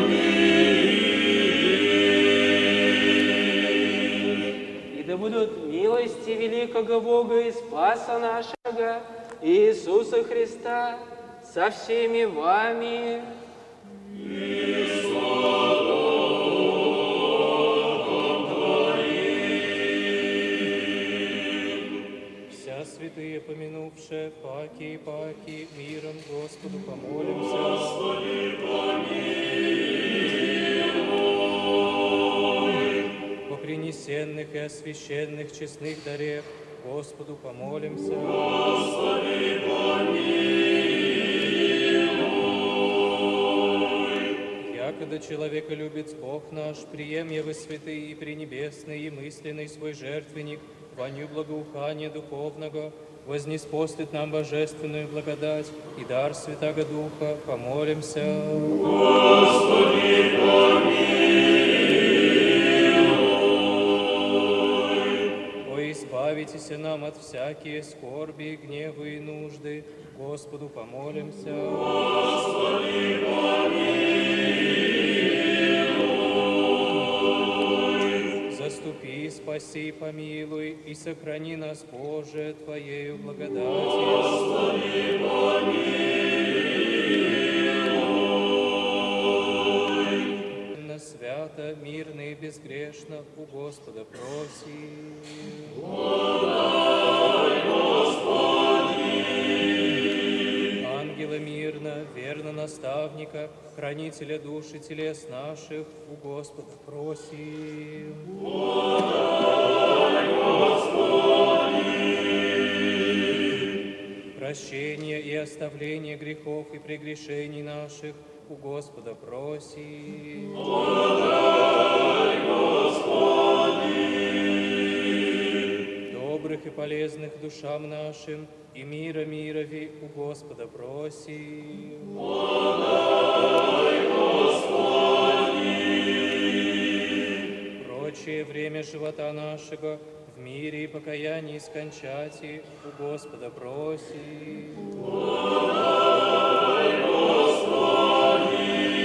И да будут милости великого Бога и Спаса нашего, Иисуса Христа, со всеми вами. Вся святые помянувшие, паки и паки, миром Господу помолимся. Господи, помилуй. По принесенных и освященных честных дарев Господу помолимся. Господи, помилуй. Якогда человека любит Бог наш, прием его святый и пренебесный и мысленный свой жертвенник, воню благоухания духовного, вознеспослит нам божественную благодать и дар Святаго Духа, помолимся. Господи, помилуй. О, избавитесь нам от всякие скорби, гневы и нужды, Господу помолимся. Господи, помилуй. Заступи, спаси, помилуй и сохрани нас, Боже, Твоею благодатью. Господи, помилуй. На свято, мирно и безгрешно у Господа просим. Подай, Господи. Ангела мирно, верно наставника, хранителя душ и телес наших, у Господа просим. Подай, Господи. оставление грехов и прегрешений наших у Господа проси. Подай, Господи! Добрых и полезных душам нашим и мира мирови у Господа проси. Подай, Господи! Прочее время живота нашего в мире и покаянии скончати у Господа проси. Подай, Господи!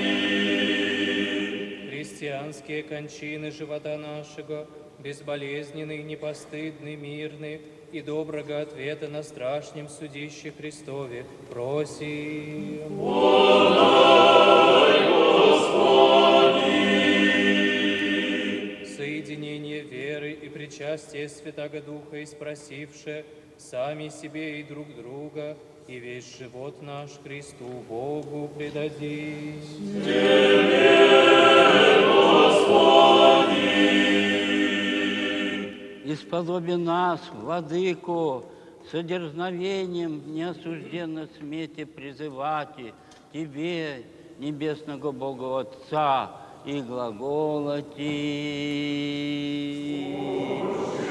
Христианские кончины живота нашего, безболезненный, непостыдный, мирный и доброго ответа на страшнем судище Христове проси. Подай, Господи! Соединение веры и причастие Святаго Духа испросивше сами себе и друг друга, и весь живот наш Христу Богу предадись. Тебе, Господи! Исподоби нас, Владыко, с дерзновением неосужденно смете призывать Тебе, небесного Бога Отца, и глаголати.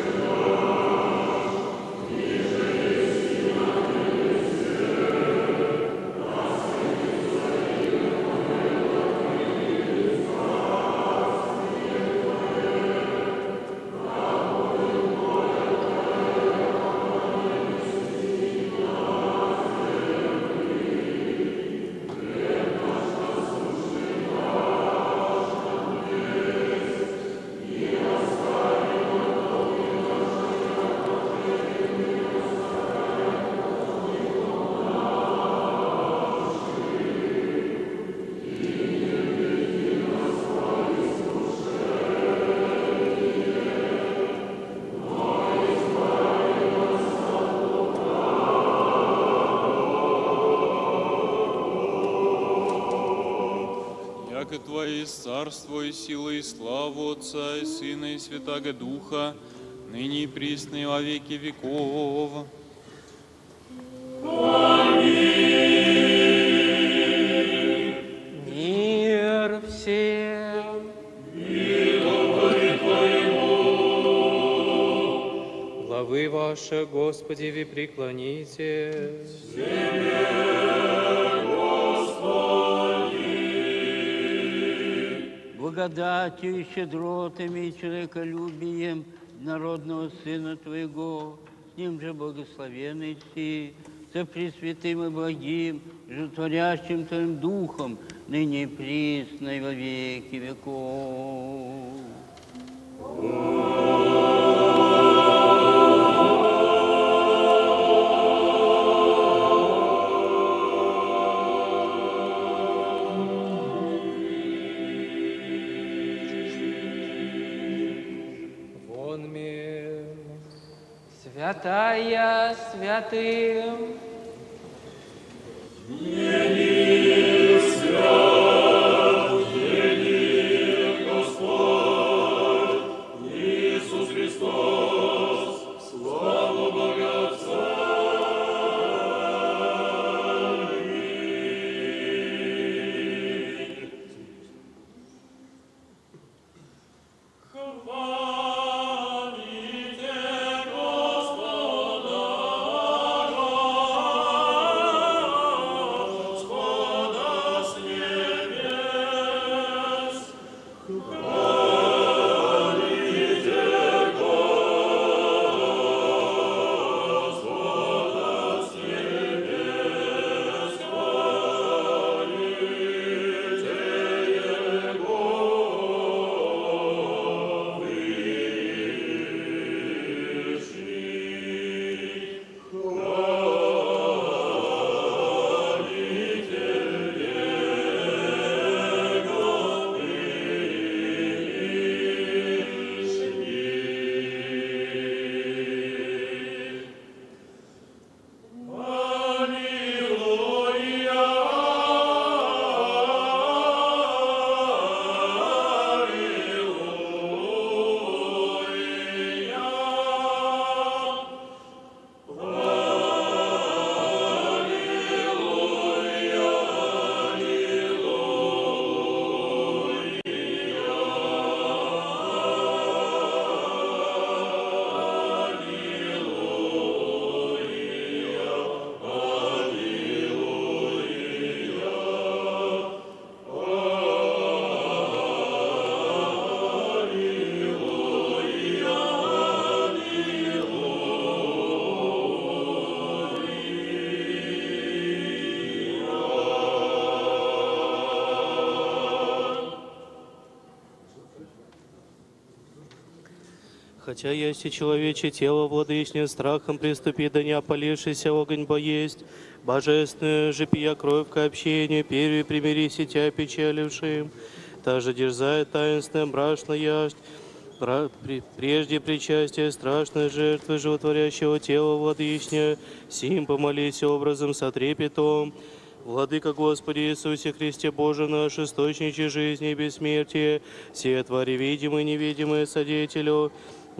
Яко Твое есть царство и сила и слава Отца и Сына и Святаго Духа, ныне и присно и во веки веков. Мир всем! И духу Твоему! Главы ваши, Господи, ви преклоните. Тебе, Господи! Благодатью и щедротами и человеколюбием народного Сына Твоего, с Ним же благословенный Си, со Пресвятым и благим, животворящим Твоим Духом, ныне и присно и во веки веков. Святая святым, свят, един Господь, Иисус Христос, славу Бога Отца. Господа, Хотя есть и человече тело владычне, страхом приступи, да не опалившийся огонь боесть. Божественную же пия кровь к общению, первый примирись и тебя печалившим. Также дерзает таинственное брашно яждь, прежде причастия страшной жертвы животворящего тела владычня, сим помолись образом со трепетом. Владыка Господи Иисусе Христе Боже наш, источниче жизни и бессмертия, все твари видимые и невидимые содеятелю,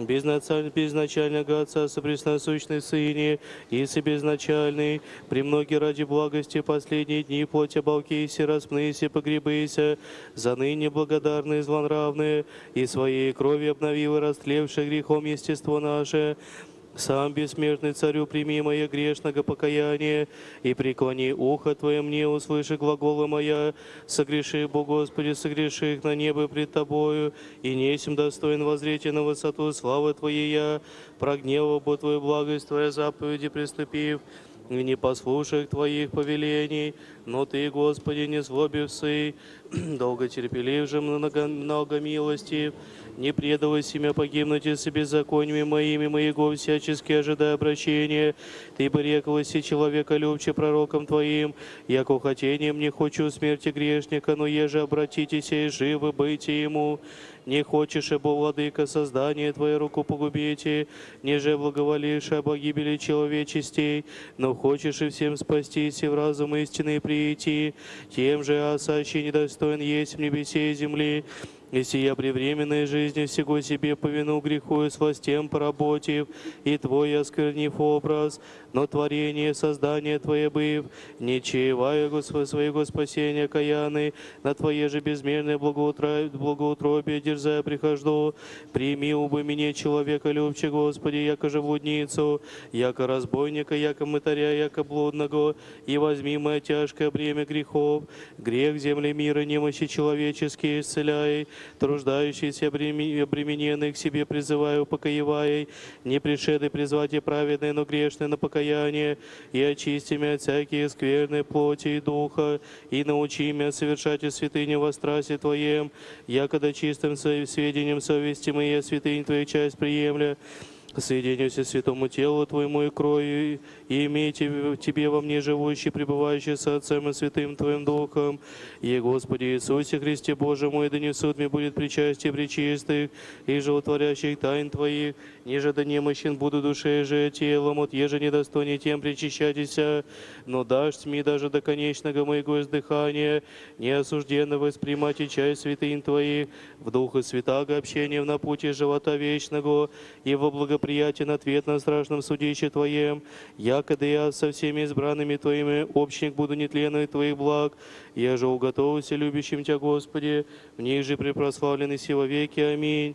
безначального Отца, сопресносущный Сыне, и безначальный, премноги ради благости последние дни, плоть оболкися, распнися, погребися, за ныне благодарные, злонравные, и своей крови обновил и растлевшее грехом естество наше. Сам бессмертный Царю, прими мое грешного покаяние, и преклони ухо Твое мне, услыши глаголы моя, согреши, Бо Господи, согреши их на небо пред Тобою, и несем достоин воззретия на высоту славы Твоей я, прогневал Бо Твою благость, Твоя заповеди приступив, и не послушай Твоих повелений, но Ты, Господи, не злобився, долготерпелив же много милостив, не предавай себя погибнуть и беззакониями моими, моего всячески ожидая обращения. Ты бы реклась и человека любче пророком Твоим, яко хотением не хочу смерти грешника, но еже обратитесь и живы быйте ему. Не хочешь, ибо, владыка, создание Твое руку погубите, неже благоволишь о погибели человечестей, но хочешь и всем спастись, и в разум истины прийти, тем же осаще недостоин есть в небесе и земли, и сия превременной жизни всего себе по вину греху и с властям поработив, и Твой осквернив образ, но творение, создание Твое быв, не чаевая своего спасения каяны, на Твое же безмерное благоутробие дерзая прихожду, прими убы меня, человека любче, Господи, яко же блудницу, яко разбойника, яко мытаря, яко блудного, и возьми мое тяжкое бремя грехов, грех земли мира немощи человеческие исцеляй, труждающийся обремененный к себе призываю, упокоевай, не пришедший призвать и праведный, но грешный на покаяние, и очисти меня от всякие скверной плоти и духа, и научи меня совершать и святыню во страсти Твоем, якогда чистым своим сведением совести моей святынь Твоей часть приемля, соединюся святому телу Твоему и кровью, и имейте Тебе во мне живущий, пребывающий со Отцем и Святым Твоим Духом. И, Господи Иисусе Христе Боже мой, да не в суд мне будет причастие пречистых и животворящих тайн Твоих, ниже да немощен буду душей же телом, от еже недостойней тем причащайтеся, но дашь мне даже до конечного моего издыхания, неосужденно воспринимать и часть святынь Твоих, в Духа Святаго общения на пути живота вечного, и во благоприятен ответ на страшном судище Твоем, якогда я со всеми избранными Твоими общник буду нетленный Твоих благ, я же уготовился любящим Тебя, Господи, в них же препрославленный сего веки. Аминь.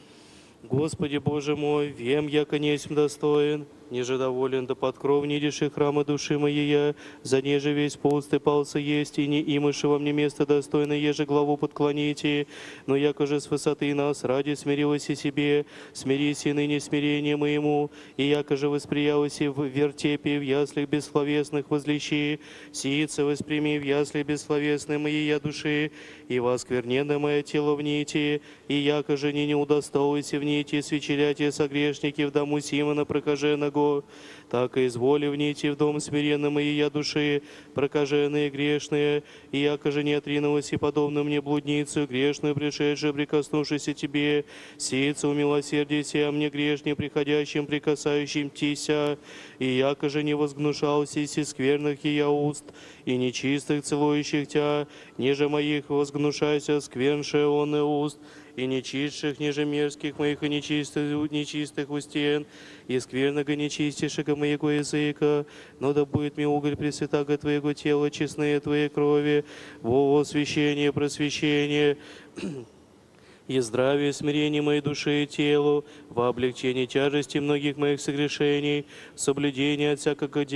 Господи Боже мой, вем, яко несмь достоин, ниже доволен, да подкров нидиши храма души моей, за неже весь пуст и пался есть, и не имыши во мне место достойное, еже главу подклоните, но яко же с высоты нас ради смирилась и себе, смирись и ныне смирение моему, и яко же восприялась и в вертепе, в яслях бессловесных возлещи, сиица восприми в яслях бессловесной моей я души, и воскверненно мое тело в нити, и яко же не удостоилась в нити, свечеляте согрешники в дому Симона прокаженного, так и изволи в нити в дом смиренно моей я души, прокаженные грешные, и яко же не отринулась и подобно мне блудницу, грешную, пришедшую, прикоснувшись Тебе, сеется умилосердие мне грешне, приходящим, прикасающим Тися, и яко же не возгнушался и скверных и я уст, и нечистых целующих Тя, ниже моих возгнушайся, скверншее он и уст, и нечистых, ниже мерзких моих, и нечистых устен, и скверного нечистейшего моего языка, но да будет мне уголь пресвятаго Твоего тела, честные Твоей крови, во освящение, просвещение, и здравие, смирение моей души и телу, во облегчение тяжести многих моих согрешений, соблюдение от всякого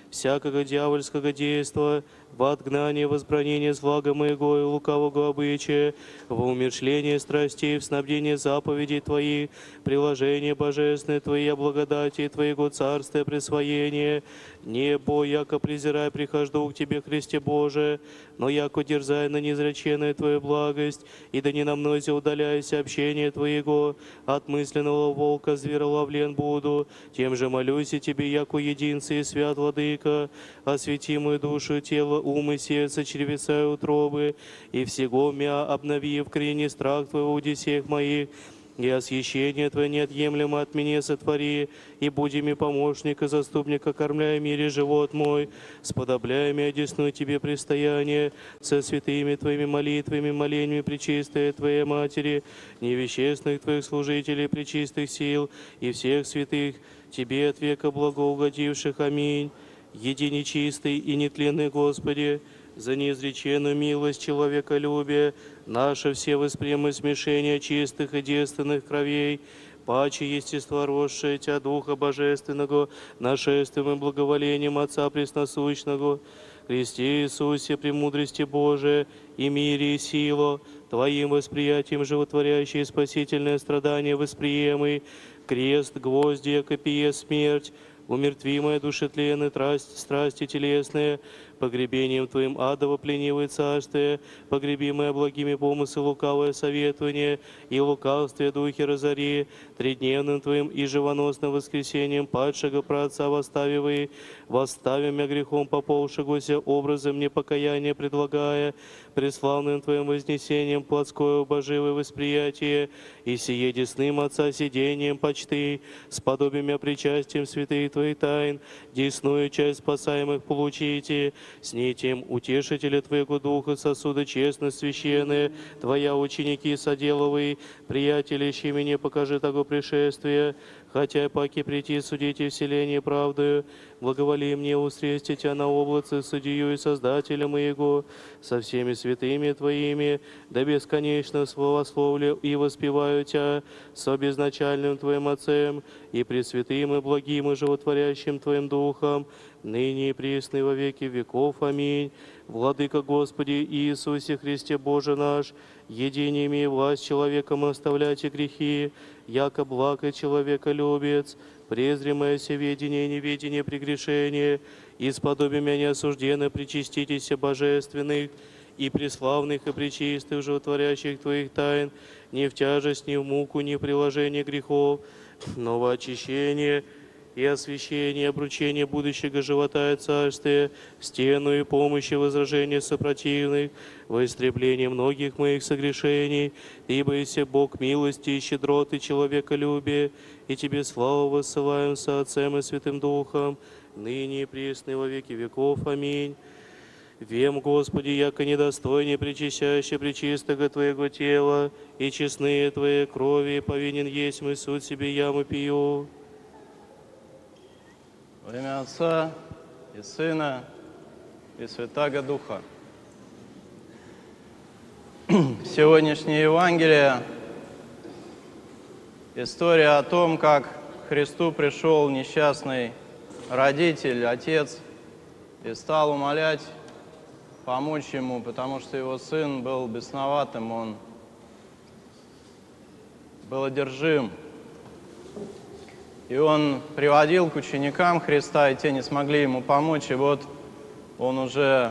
всякого дьявольского действа, во отгнание возбранение злага моего и лукавого обычая, во умершление страстей, в снабдение заповедей Твоих, приложение божественное Твоей благодати, Твоего царствия присвоение. Небо, яко презирай, прихожду к Тебе, Христе Боже, но яко дерзай на неизреченную Твою благость, и да не на мнозе удаляйся общение Твоего, от мысленного волка звероловлен буду, тем же молюсь и Тебе, яко единцы и свят Владыка, освети мою душу, тело, ум и сердце, чревеца и утробы, и всего мя обнови в крине страх Твой в удесеях моих, и освящение Твое неотъемлемо от меня сотвори, и буди ми помощника, заступника, кормляй мире живот мой, сподобляй ми одесную Тебе предстояние, со святыми Твоими молитвами, молениями пречистая Твоей Матери, невещественных Твоих служителей, пречистых сил, и всех святых, Тебе от века благоугодивших. Аминь. Единый чистый и нетленный Господи, за неизреченную милость человеколюбия, наше все восприемы смешения чистых и девственных кровей, паче естества росшее Тя Духа Божественного, нашествием и благоволением Отца Пресносущного, Христе Иисусе, премудрости Божия, и мире и силу, Твоим восприятием животворящее спасительное страдание восприемый, крест, гвозди, копие, смерть, умертвимая душетленная страсти телесные, погребением Твоим адово пленивое царствие, погребимое благими помыслы лукавое советование, и лукавствие духе разори, тридневным Твоим и живоносным воскресением падшего праотца восставивый, восставим я грехом пополшегося образом непокаяния предлагая, преславным Твоим вознесением плотское боживое восприятие, и сие десным Отца сидением почты, с подобием я причастием святых Твоих тайн, десную часть спасаемых получите, с нитием утешителя Твоего Духа сосуда честность священная, Твоя ученики соделовые, приятели, ищи меня, покажи того пришествия, хотя паки прийти судить и вселение правдою, благоволи мне усрести Тя на облаце, судью и Создателя моего, со всеми святыми Твоими, да бесконечно славословлю и воспеваю Тя, со безначальным Твоим Отцем, и пресвятым, и благим, и животворящим Твоим Духом, ныне и присно и во веки веков. Аминь. Владыка Господи Иисусе Христе Боже наш, едине имей власть человеком оставлять и грехи, яко благ и человеколюбец, презримое всеведение и неведение прегрешения, и с подобием неосужденно причаститесь божественных, и преславных, и пречистых, животворящих Твоих тайн, не в тяжесть, не в муку, не в приложение грехов, но во очищение и освящение, обручение будущего живота и царствия, стену и помощи возражения сопротивных, во истребление многих моих согрешений, ибо если Бог милости и щедроты человеколюбия, и Тебе славу воссылаем со Отцем и Святым Духом, ныне и присно и во веки веков. Аминь. Вем, Господи, яко недостойне причащаще пречистого Твоего тела, и честные Твоей крови, повинен есть мой суд себе яму пью. Во имя Отца и Сына и Святаго Духа. Сегодняшнее Евангелие – история о том, как к Христу пришел несчастный родитель, отец, и стал умолять помочь ему, потому что его сын был бесноватым, он был одержим. И он приводил к ученикам Христа, и те не смогли ему помочь. И вот он уже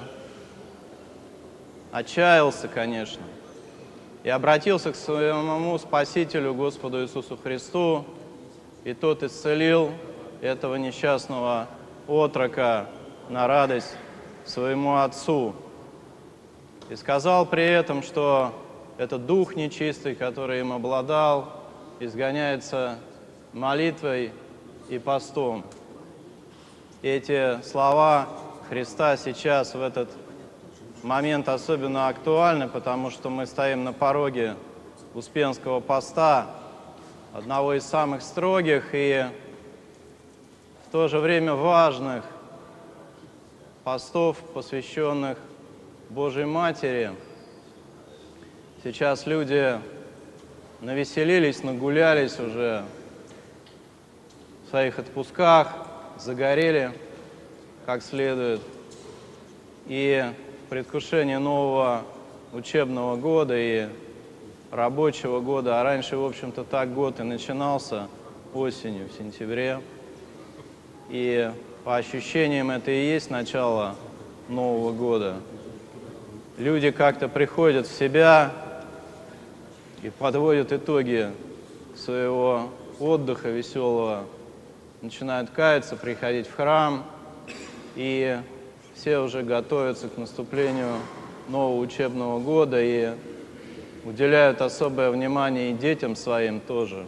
отчаялся, конечно, и обратился к своему Спасителю, Господу Иисусу Христу, и тот исцелил этого несчастного отрока на радость своему отцу. И сказал при этом, что этот дух нечистый, который им обладал, изгоняется молитвой и постом. И эти слова Христа сейчас в этот момент особенно актуальны, потому что мы стоим на пороге Успенского поста, одного из самых строгих и в то же время важных постов, посвященных Божьей Матери. Сейчас люди навеселились, нагулялись уже в своих отпусках, загорели как следует. И в предвкушении нового учебного года и рабочего года, а раньше, в общем-то, так год и начинался осенью, в сентябре. И по ощущениям это и есть начало Нового года. Люди как-то приходят в себя и подводят итоги своего отдыха веселого, начинают каяться, приходить в храм, и все уже готовятся к наступлению нового учебного года и уделяют особое внимание и детям своим тоже.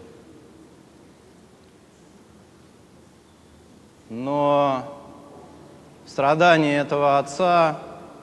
Но страдания этого отца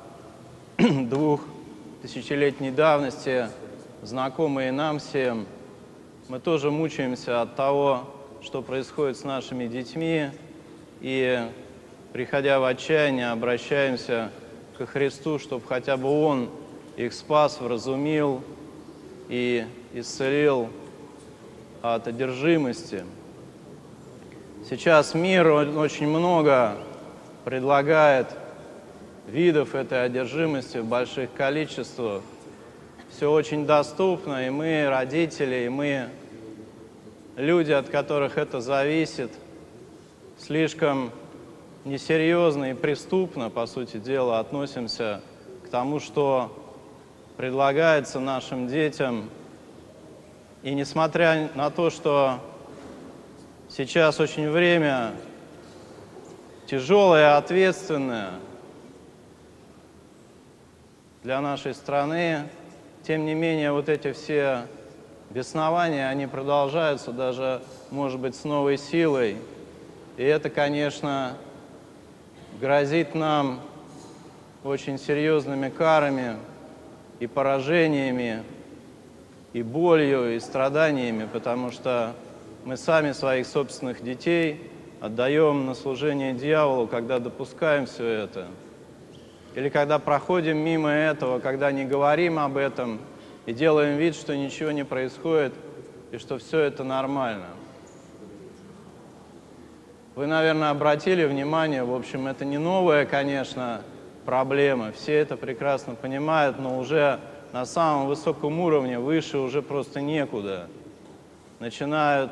2000-летней давности, знакомые нам всем, мы тоже мучаемся от того, что происходит с нашими детьми, и, приходя в отчаяние, обращаемся ко Христу, чтобы хотя бы Он их спас, вразумил и исцелил от одержимости. Сейчас мир очень много предлагает видов этой одержимости в больших количествах. Все очень доступно, и мы, родители, и мы, люди, от которых это зависит, слишком несерьезно и преступно, по сути дела, относимся к тому, что предлагается нашим детям. И несмотря на то, что сейчас очень время тяжелое и ответственное для нашей страны, тем не менее вот эти все беснования, они продолжаются даже, может быть, с новой силой. И это, конечно, грозит нам очень серьезными карами и поражениями, и болью, и страданиями, потому что мы сами своих собственных детей отдаем на служение дьяволу, когда допускаем все это. Или когда проходим мимо этого, когда не говорим об этом и делаем вид, что ничего не происходит и что все это нормально. Вы, наверное, обратили внимание, в общем, это не новая, конечно, проблема. Все это прекрасно понимают, но уже на самом высоком уровне, выше уже просто некуда. Начинают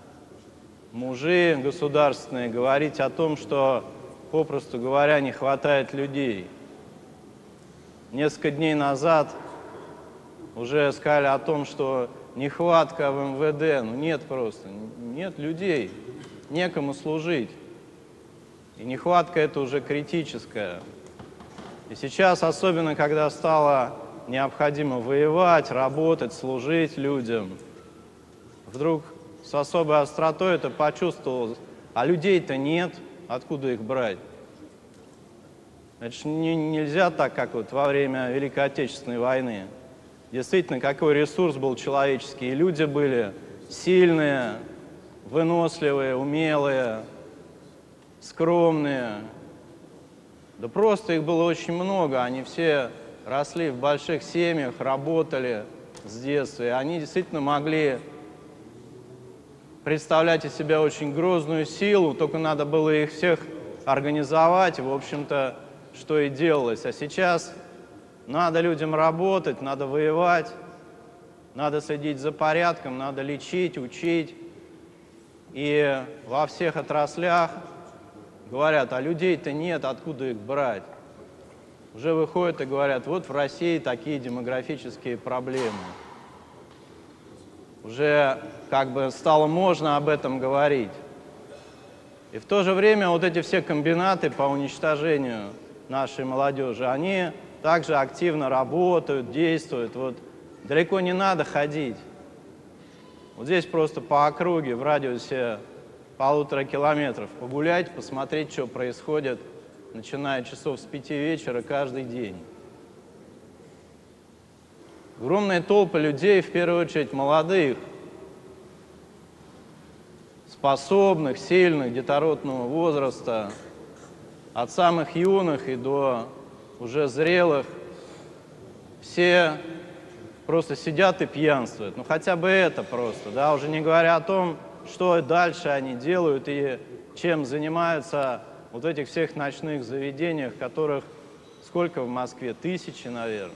мужи государственные говорить о том, что, попросту говоря, не хватает людей. Несколько дней назад уже сказали о том, что нехватка в МВД, ну нет просто, нет людей, некому служить. И нехватка это уже критическая. И сейчас, особенно когда стало необходимо воевать, работать, служить людям, вдруг с особой остротой это почувствовал, а людей-то нет, откуда их брать? Это же нельзя так, как вот во время Великой Отечественной войны. Действительно, какой ресурс был человеческий. И люди были сильные, выносливые, умелые, скромные. Да просто их было очень много. Они все росли в больших семьях, работали с детства. И они действительно могли представлять из себя очень грозную силу, только надо было их всех организовать, в общем-то, что и делалось. А сейчас надо людям работать, надо воевать, надо следить за порядком, надо лечить, учить. И во всех отраслях говорят, а людей-то нет, откуда их брать? Уже выходят и говорят, вот в России такие демографические проблемы. Уже как бы стало можно об этом говорить. И в то же время вот эти все комбинаты по уничтожению нашей молодежи, они также активно работают, действуют. Вот далеко не надо ходить. Вот здесь просто по округе, в радиусе 1,5 километров погулять, посмотреть, что происходит, начиная часов с 5 вечера каждый день. Огромные толпы людей, в первую очередь молодых, способных, сильных, детородного возраста, от самых юных и до уже зрелых, все просто сидят и пьянствуют. Ну хотя бы это просто, да, уже не говоря о том, что дальше они делают и чем занимаются вот в этих всех ночных заведениях, которых сколько в Москве? Тысячи, наверное.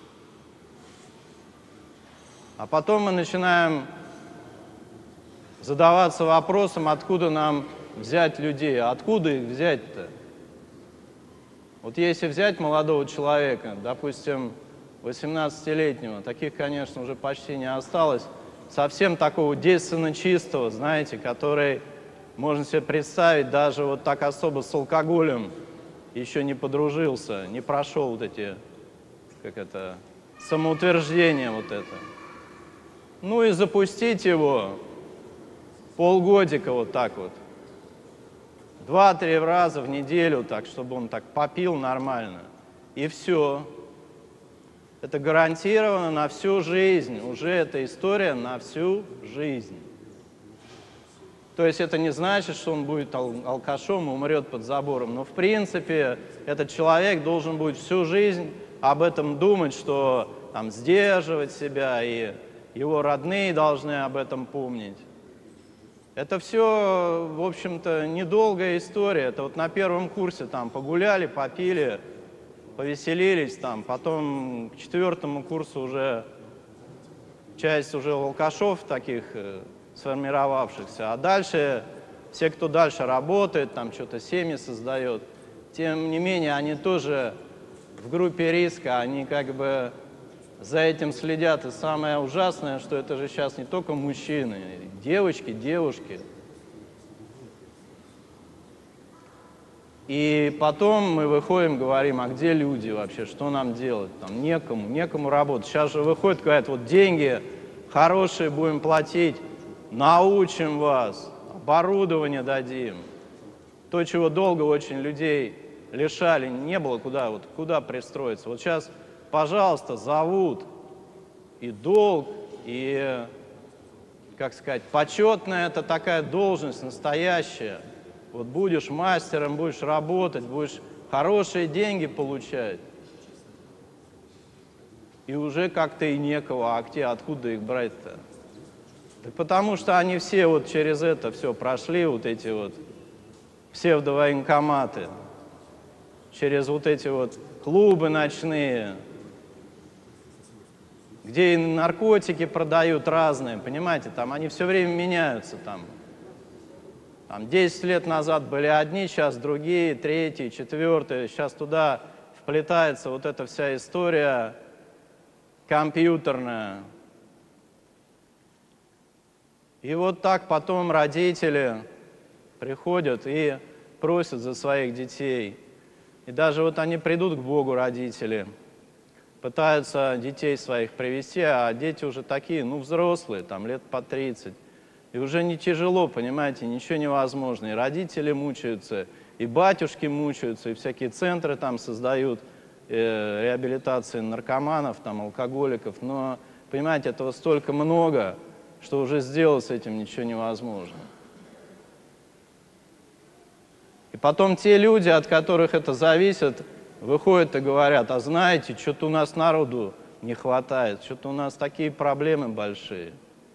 А потом мы начинаем задаваться вопросом, откуда нам взять людей. А откуда их взять-то? Вот если взять молодого человека, допустим, 18-летнего, таких, конечно, уже почти не осталось, совсем такого девственно чистого, знаете, который, можно себе представить, даже вот так особо с алкоголем еще не подружился, не прошел вот эти, как это, самоутверждение вот это. Ну и запустить его полгодика вот так вот. 2-3 раза в неделю, так, чтобы он так попил нормально. И все. Это гарантированно на всю жизнь. Уже эта история на всю жизнь. То есть это не значит, что он будет алкашом и умрет под забором. Но в принципе этот человек должен будет всю жизнь об этом думать, что там сдерживать себя, и его родные должны об этом помнить. Это все, в общем-то, недолгая история. Это вот на первом курсе там погуляли, попили, повеселились, там, потом к 4-му курсу уже часть уже алкашов таких сформировавшихся, а дальше все, кто дальше работает, там что-то семьи создает, тем не менее они тоже в группе риска, они как бы за этим следят. И самое ужасное, что это же сейчас не только мужчины, девочки, девушки. И потом мы выходим, говорим, а где люди вообще, что нам делать? Там некому работать. Сейчас же выходят, говорят, вот деньги хорошие будем платить, научим вас, оборудование дадим. То, чего долго очень людей лишали, не было куда пристроиться. Вот сейчас, пожалуйста, зовут, и долг, и, как сказать, почетная это такая должность настоящая. Вот будешь мастером, будешь работать, будешь хорошие деньги получать. И уже как-то и некого, а где, откуда их брать-то? Да потому что они все вот через это все прошли, вот эти вот псевдовоенкоматы, через вот эти вот клубы ночные, где и наркотики продают разные, понимаете, там они все время меняются там. Там 10 лет назад были одни, сейчас другие, третьи, четвертые. Сейчас туда вплетается вот эта вся история компьютерная. И вот так потом родители приходят и просят за своих детей. И даже вот они придут к Богу, родители, пытаются детей своих привести, а дети уже такие, ну, взрослые, там, лет по 30. И уже не тяжело, понимаете, ничего невозможно. И родители мучаются, и батюшки мучаются, и всякие центры там создают, реабилитации наркоманов, там, алкоголиков. Но, понимаете, этого столько много, что уже сделать с этим ничего невозможно. И потом те люди, от которых это зависит, выходят и говорят, а знаете, что-то у нас народу не хватает, что-то у нас такие проблемы большие.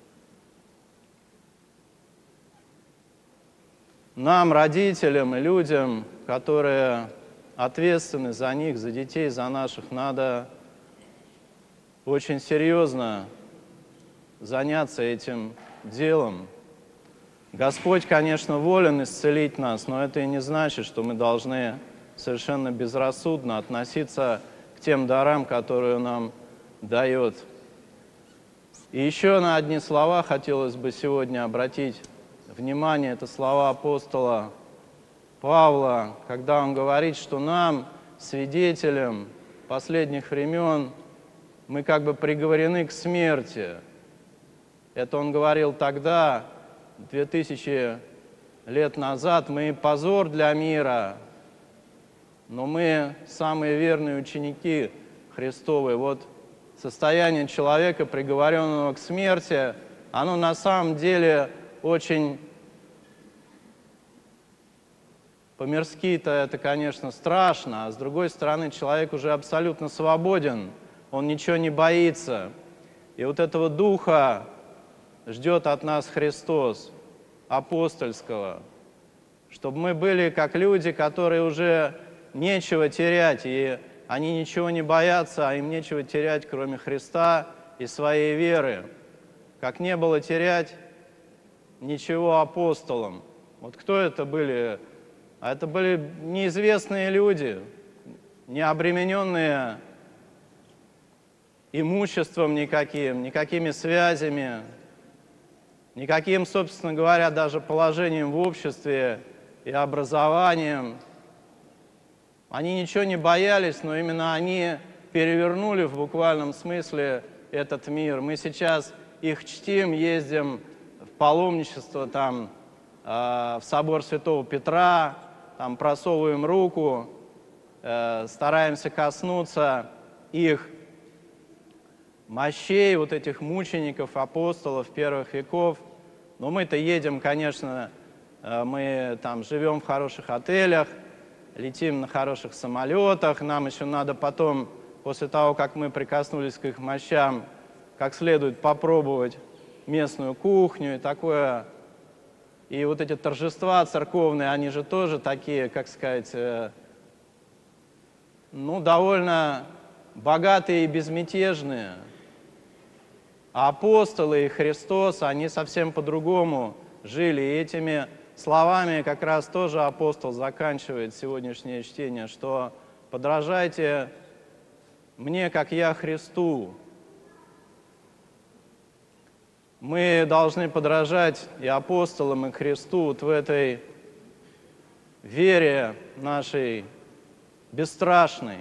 Нам, родителям и людям, которые ответственны за них, за детей, за наших, надо очень серьезно заняться этим делом. Господь, конечно, волен исцелить нас, но это и не значит, что мы должны совершенно безрассудно относиться к тем дарам, которые Он нам дает. И еще на одни слова хотелось бы сегодня обратить внимание, это слова апостола Павла, когда он говорит, что нам, свидетелям последних времен, мы как бы приговорены к смерти. Это он говорил тогда, 2000 лет назад, мы позор для мира, но мы самые верные ученики Христовы. Вот состояние человека, приговоренного к смерти, оно на самом деле очень по-мирски-то это, конечно, страшно, а с другой стороны человек уже абсолютно свободен, он ничего не боится. И вот этого духа ждет от нас Христос, апостольского. чтобы мы были как люди, которые уже нечего терять, и они ничего не боятся, а им нечего терять, кроме Христа и своей веры. Как не было терять ничего апостолам. Вот кто это были? А это были неизвестные люди, не обремененные имуществом никаким, никакими связями, никаким, собственно говоря, даже положением в обществе и образованием. Они ничего не боялись, но именно они перевернули в буквальном смысле этот мир. Мы сейчас их чтим, ездим в паломничество, там, в собор Святого Петра, там просовываем руку, стараемся коснуться их мощей, вот этих мучеников, апостолов первых веков. Но мы-то едем, конечно, мы там живем в хороших отелях, летим на хороших самолетах, нам еще надо потом, после того, как мы прикоснулись к их мощам, как следует попробовать местную кухню и такое. И вот эти торжества церковные, они же тоже такие, как сказать, ну, довольно богатые и безмятежные. А апостолы и Христос, они совсем по-другому жили. И этими словами как раз тоже апостол заканчивает сегодняшнее чтение, что подражайте мне, как я Христу. Мы должны подражать и апостолам, и Христу вот в этой вере нашей бесстрашной.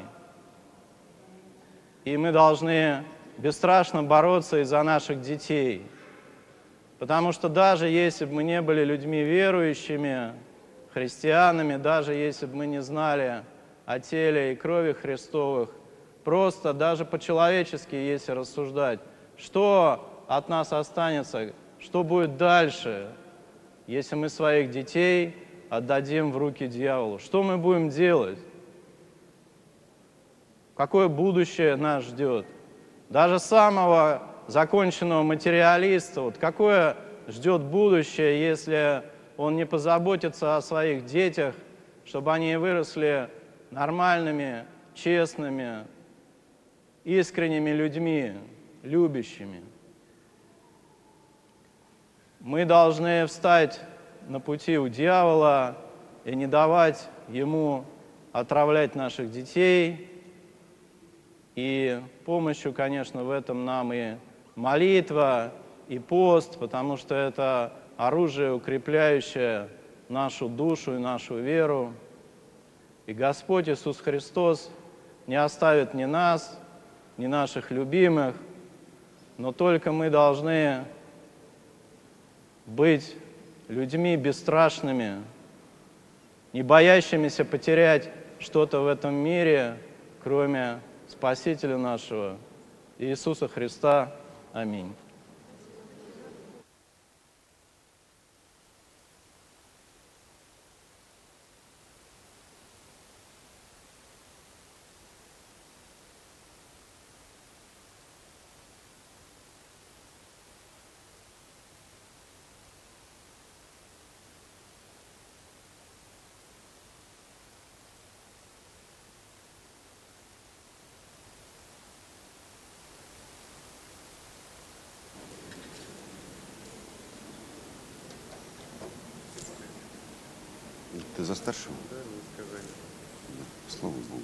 И мы должны бесстрашно бороться и за наших детей. Потому что даже если бы мы не были людьми верующими, христианами, даже если бы мы не знали о теле и крови Христовых, просто даже по-человечески, если рассуждать, что от нас останется, что будет дальше, если мы своих детей отдадим в руки дьяволу? Что мы будем делать? Какое будущее нас ждет? Даже самого законченного материалиста, вот какое ждет будущее, если он не позаботится о своих детях, чтобы они выросли нормальными, честными, искренними людьми, любящими. Мы должны встать на пути у дьявола и не давать ему отравлять наших детей. И помощью, конечно, в этом нам и молитва, и пост, потому что это оружие, укрепляющее нашу душу и нашу веру. И Господь Иисус Христос не оставит ни нас, ни наших любимых, но только мы должны быть людьми бесстрашными, не боящимися потерять что-то в этом мире, кроме Спасителя нашего, Иисуса Христа. Аминь. Ты за старшего? Слава Богу.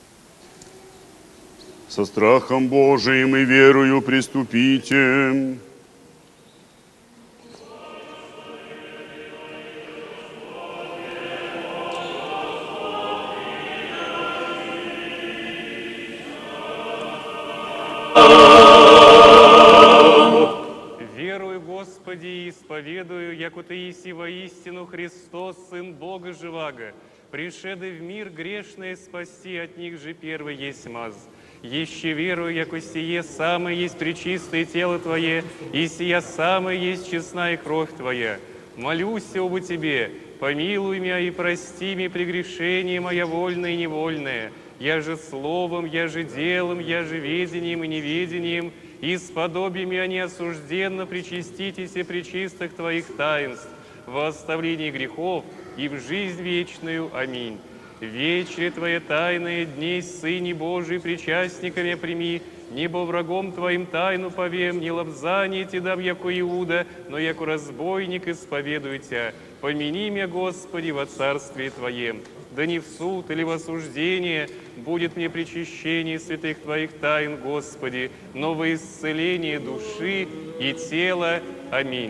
Со страхом Божиим и верою приступите. Верую, Господи, и исповедую, яко Ты еси воистину Христос, Сын Бога живаго, пришедший в мир грешные спасти, от них же первый есть маз. Еще верую, яко сие самое есть пречистое тело Твое, и сия самое есть честная кровь Твоя. Молюсь об Тебе, помилуй меня и прости мне прегрешение мое вольное и невольное, я же словом, я же делом, я же ведением и неведением, и с подобием я неосужденно причаститесь и пречистых Твоих таинств, во оставлении грехов и в жизнь вечную. Аминь. Вечере Твои тайные дней, Сыне Божий, причастниками прими, небо врагом Твоим тайну повем, не лобзание Ти дам, яко Иуда, но яко разбойник исповедую Тя. Помяни меня, Господи, во царстве Твоем. Да не в суд или в осуждение будет мне причащение святых Твоих тайн, Господи, но во исцеление души и тела. Аминь.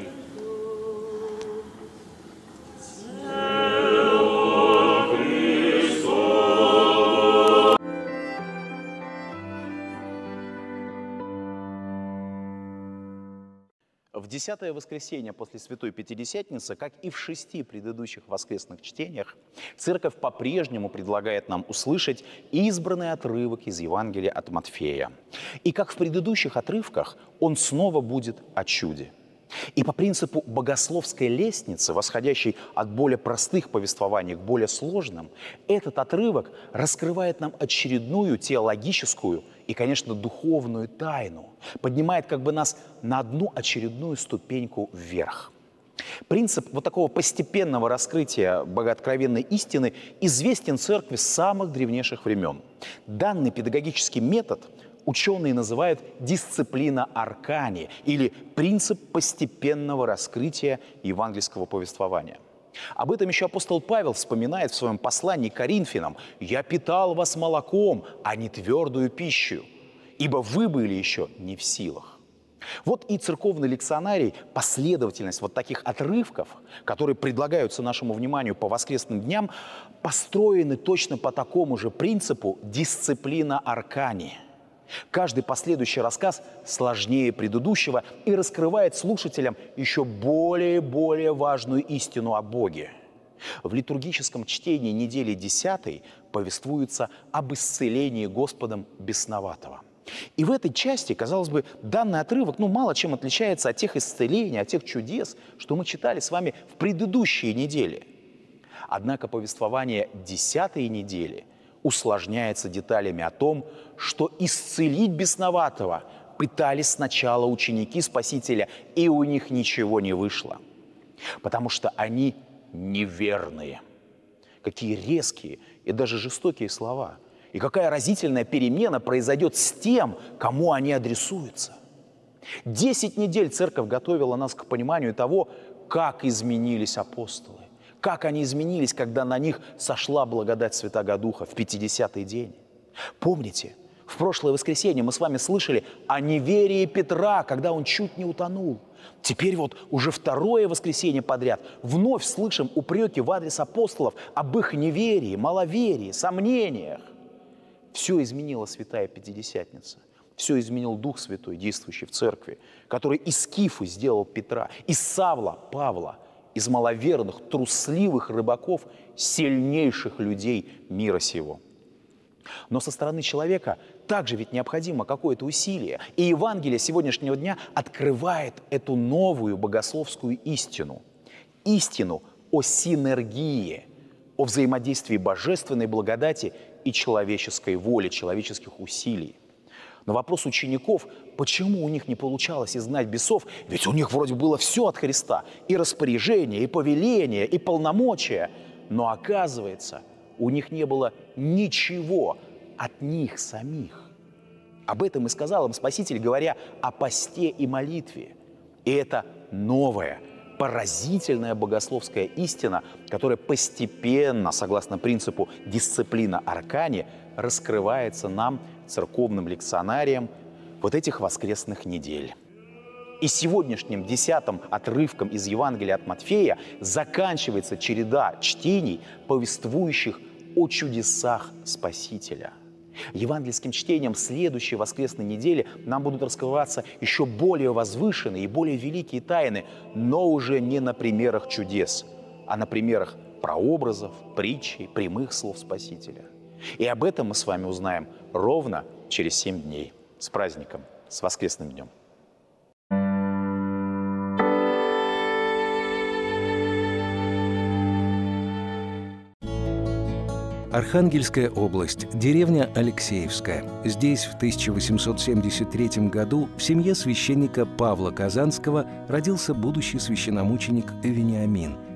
В 10-е воскресенье после Святой Пятидесятницы, как и в 6 предыдущих воскресных чтениях, Церковь по-прежнему предлагает нам услышать избранный отрывок из Евангелия от Матфея. И как в предыдущих отрывках, он снова будет о чуде. И по принципу богословской лестницы, восходящей от более простых повествований к более сложным, этот отрывок раскрывает нам очередную теологическую и, конечно, духовную тайну, поднимает как бы нас на одну очередную ступеньку вверх. Принцип вот такого постепенного раскрытия богооткровенной истины известен Церкви с самых древнейших времен. Данный педагогический метод ученые называют дисциплина аркани или принцип постепенного раскрытия евангельского повествования. Об этом еще апостол Павел вспоминает в своем послании к Коринфянам: «Я питал вас молоком, а не твердую пищу, ибо вы были еще не в силах». Вот и церковный лекционарий, последовательность вот таких отрывков, которые предлагаются нашему вниманию по воскресным дням, построены точно по такому же принципу дисциплина аркани. Каждый последующий рассказ сложнее предыдущего и раскрывает слушателям еще более и более важную истину о Боге. В литургическом чтении недели 10 повествуется об исцелении Господом бесноватого. И в этой части, казалось бы, данный отрывок мало чем отличается от тех исцелений, от тех чудес, что мы читали с вами в предыдущие недели. Однако повествование 10-й недели усложняется деталями о том, что исцелить бесноватого пытались сначала ученики Спасителя, и у них ничего не вышло, потому что они неверные. Какие резкие и даже жестокие слова! И какая разительная перемена произойдет с тем, кому они адресуются. 10 недель Церковь готовила нас к пониманию того, как изменились апостолы, как они изменились, когда на них сошла благодать Святаго Духа в 50-й день. Помните, в прошлое воскресенье мы с вами слышали о неверии Петра, когда он чуть не утонул. Теперь вот уже второе воскресенье подряд вновь слышим упреки в адрес апостолов об их неверии, маловерии, сомнениях. Все изменила Святая Пятидесятница. Все изменил Дух Святой, действующий в Церкви, который из Кифы сделал Петра, из Савла – Павла, из маловерных, трусливых рыбаков, сильнейших людей мира сего. Но со стороны человека также ведь необходимо какое-то усилие. И Евангелие сегодняшнего дня открывает эту новую богословскую истину. Истину о синергии, о взаимодействии божественной благодати и человеческой воли, человеческих усилий. На вопрос учеников, почему у них не получалось изгнать бесов, ведь у них вроде было все от Христа, и распоряжение, и повеление, и полномочия, но оказывается, у них не было ничего от них самих. Об этом и сказал им Спаситель, говоря о посте и молитве. И это новая, поразительная богословская истина, которая постепенно, согласно принципу дисциплина аркани, раскрывается нам, церковным лекционарием, вот этих воскресных недель. И сегодняшним 10-м отрывком из Евангелия от Матфея заканчивается череда чтений, повествующих о чудесах Спасителя. Евангельским чтением следующей воскресной недели нам будут раскрываться еще более возвышенные и более великие тайны, но уже не на примерах чудес, а на примерах прообразов, притчей, прямых слов Спасителя. И об этом мы с вами узнаем ровно через 7 дней. С праздником, с воскресным днем! Архангельская область, деревня Алексеевская. Здесь в 1873 году в семье священника Павла Казанского родился будущий священномученик Вениамин.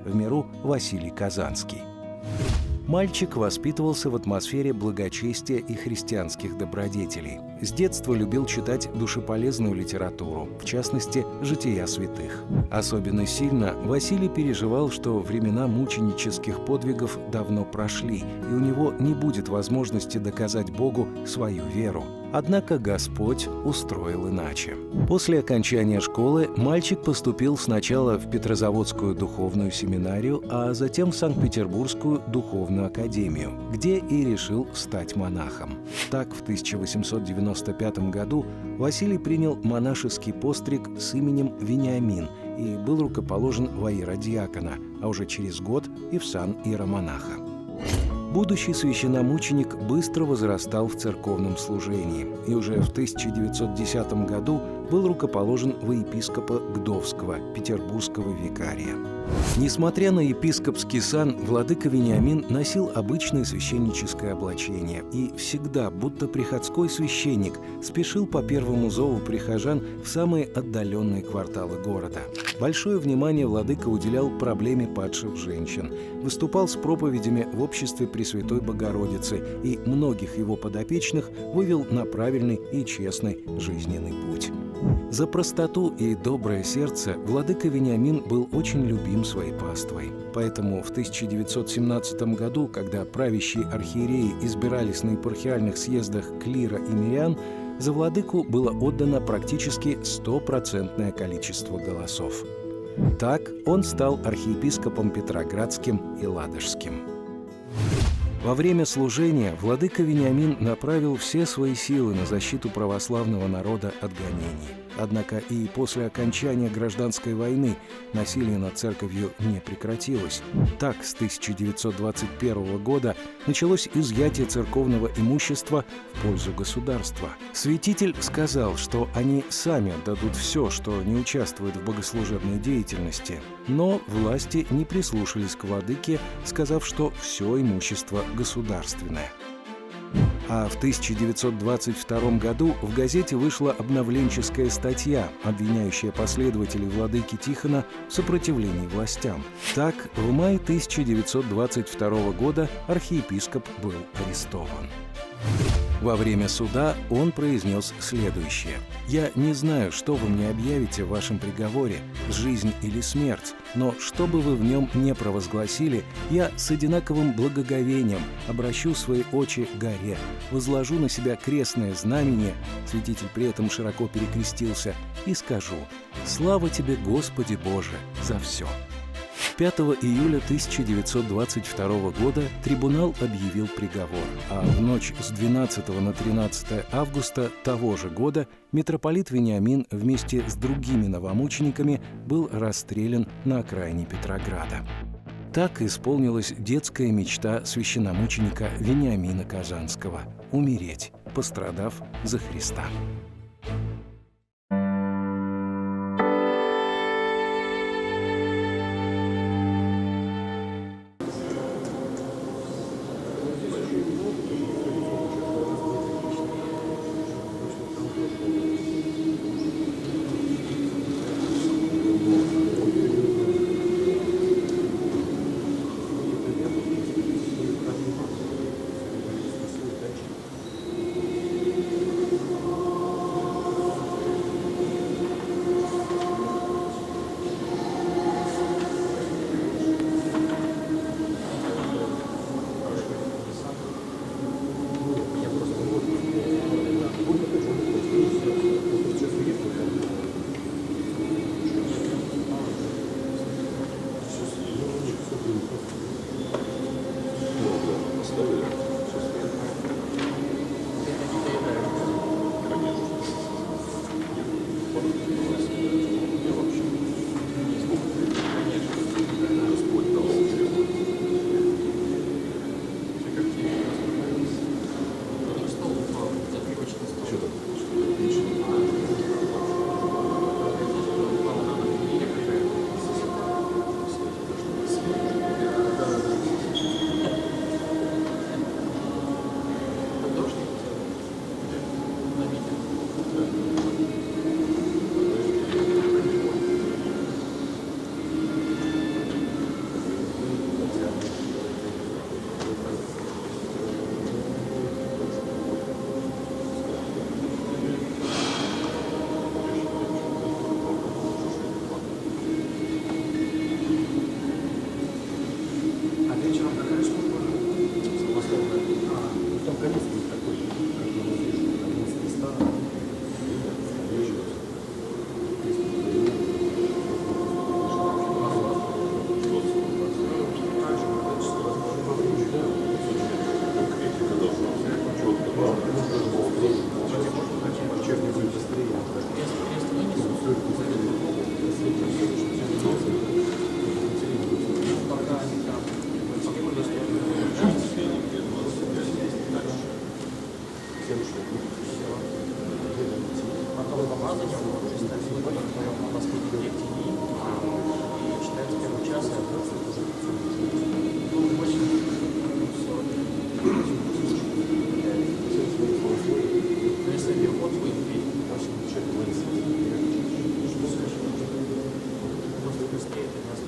в миру Василий Казанский. Мальчик воспитывался в атмосфере благочестия и христианских добродетелей. С детства любил читать душеполезную литературу, в частности, «Жития святых». Особенно сильно Василий переживал, что времена мученических подвигов давно прошли, и у него не будет возможности доказать Богу свою веру. Однако Господь устроил иначе. После окончания школы мальчик поступил сначала в Петрозаводскую духовную семинарию, а затем в Санкт-Петербургскую духовную академию, где и решил стать монахом. Так, в 1895 году Василий принял монашеский постриг с именем Вениамин и был рукоположен во иеродиакона, а уже через год и в сан иеромонаха. Будущий священномученик быстро возрастал в церковном служении и уже в 1910 году был рукоположен во епископа Гдовского, петербургского викария. Несмотря на епископский сан, владыка Вениамин носил обычное священническое облачение и всегда, будто приходской священник, спешил по первому зову прихожан в самые отдаленные кварталы города. Большое внимание владыка уделял проблеме падших женщин, выступал с проповедями в обществе Пресвятой Богородицы и многих его подопечных вывел на правильный и честный жизненный путь. За простоту и доброе сердце владыка Вениамин был очень любим своей паствой. Поэтому в 1917 году, когда правящие архиереи избирались на епархиальных съездах клира и мирян, за владыку было отдано практически 100% количество голосов. Так он стал архиепископом Петроградским и Ладожским. Во время служения владыка Вениамин направил все свои силы на защиту православного народа от гонений. Однако и после окончания гражданской войны насилие над церковью не прекратилось. Так, с 1921 года началось изъятие церковного имущества в пользу государства. Святитель сказал, что они сами отдадут все, что не участвует в богослужебной деятельности. Но власти не прислушались к владыке, сказав, что все имущество государственное. А в 1922 году в газете вышла обновленческая статья, обвиняющая последователей владыки Тихона в сопротивлении властям. Так, в мае 1922 года архиепископ был арестован. Во время суда он произнес следующее: «Я не знаю, что вы мне объявите в вашем приговоре, жизнь или смерть, но что бы вы в нем не провозгласили, я с одинаковым благоговением обращу свои очи к горе, возложу на себя крестное знамение», святитель при этом широко перекрестился, «и скажу: слава тебе, Господи Боже, за все». 5 июля 1922 года трибунал объявил приговор, а в ночь с 12 на 13 августа того же года митрополит Вениамин вместе с другими новомучениками был расстрелян на окраине Петрограда. Так исполнилась детская мечта священномученика Вениамина Казанского – умереть, пострадав за Христа. помазанием, читать сегодня в последний день тени, и читать с первого часа, а просто уже но если переход будет 8 человек просто быстрее для нас.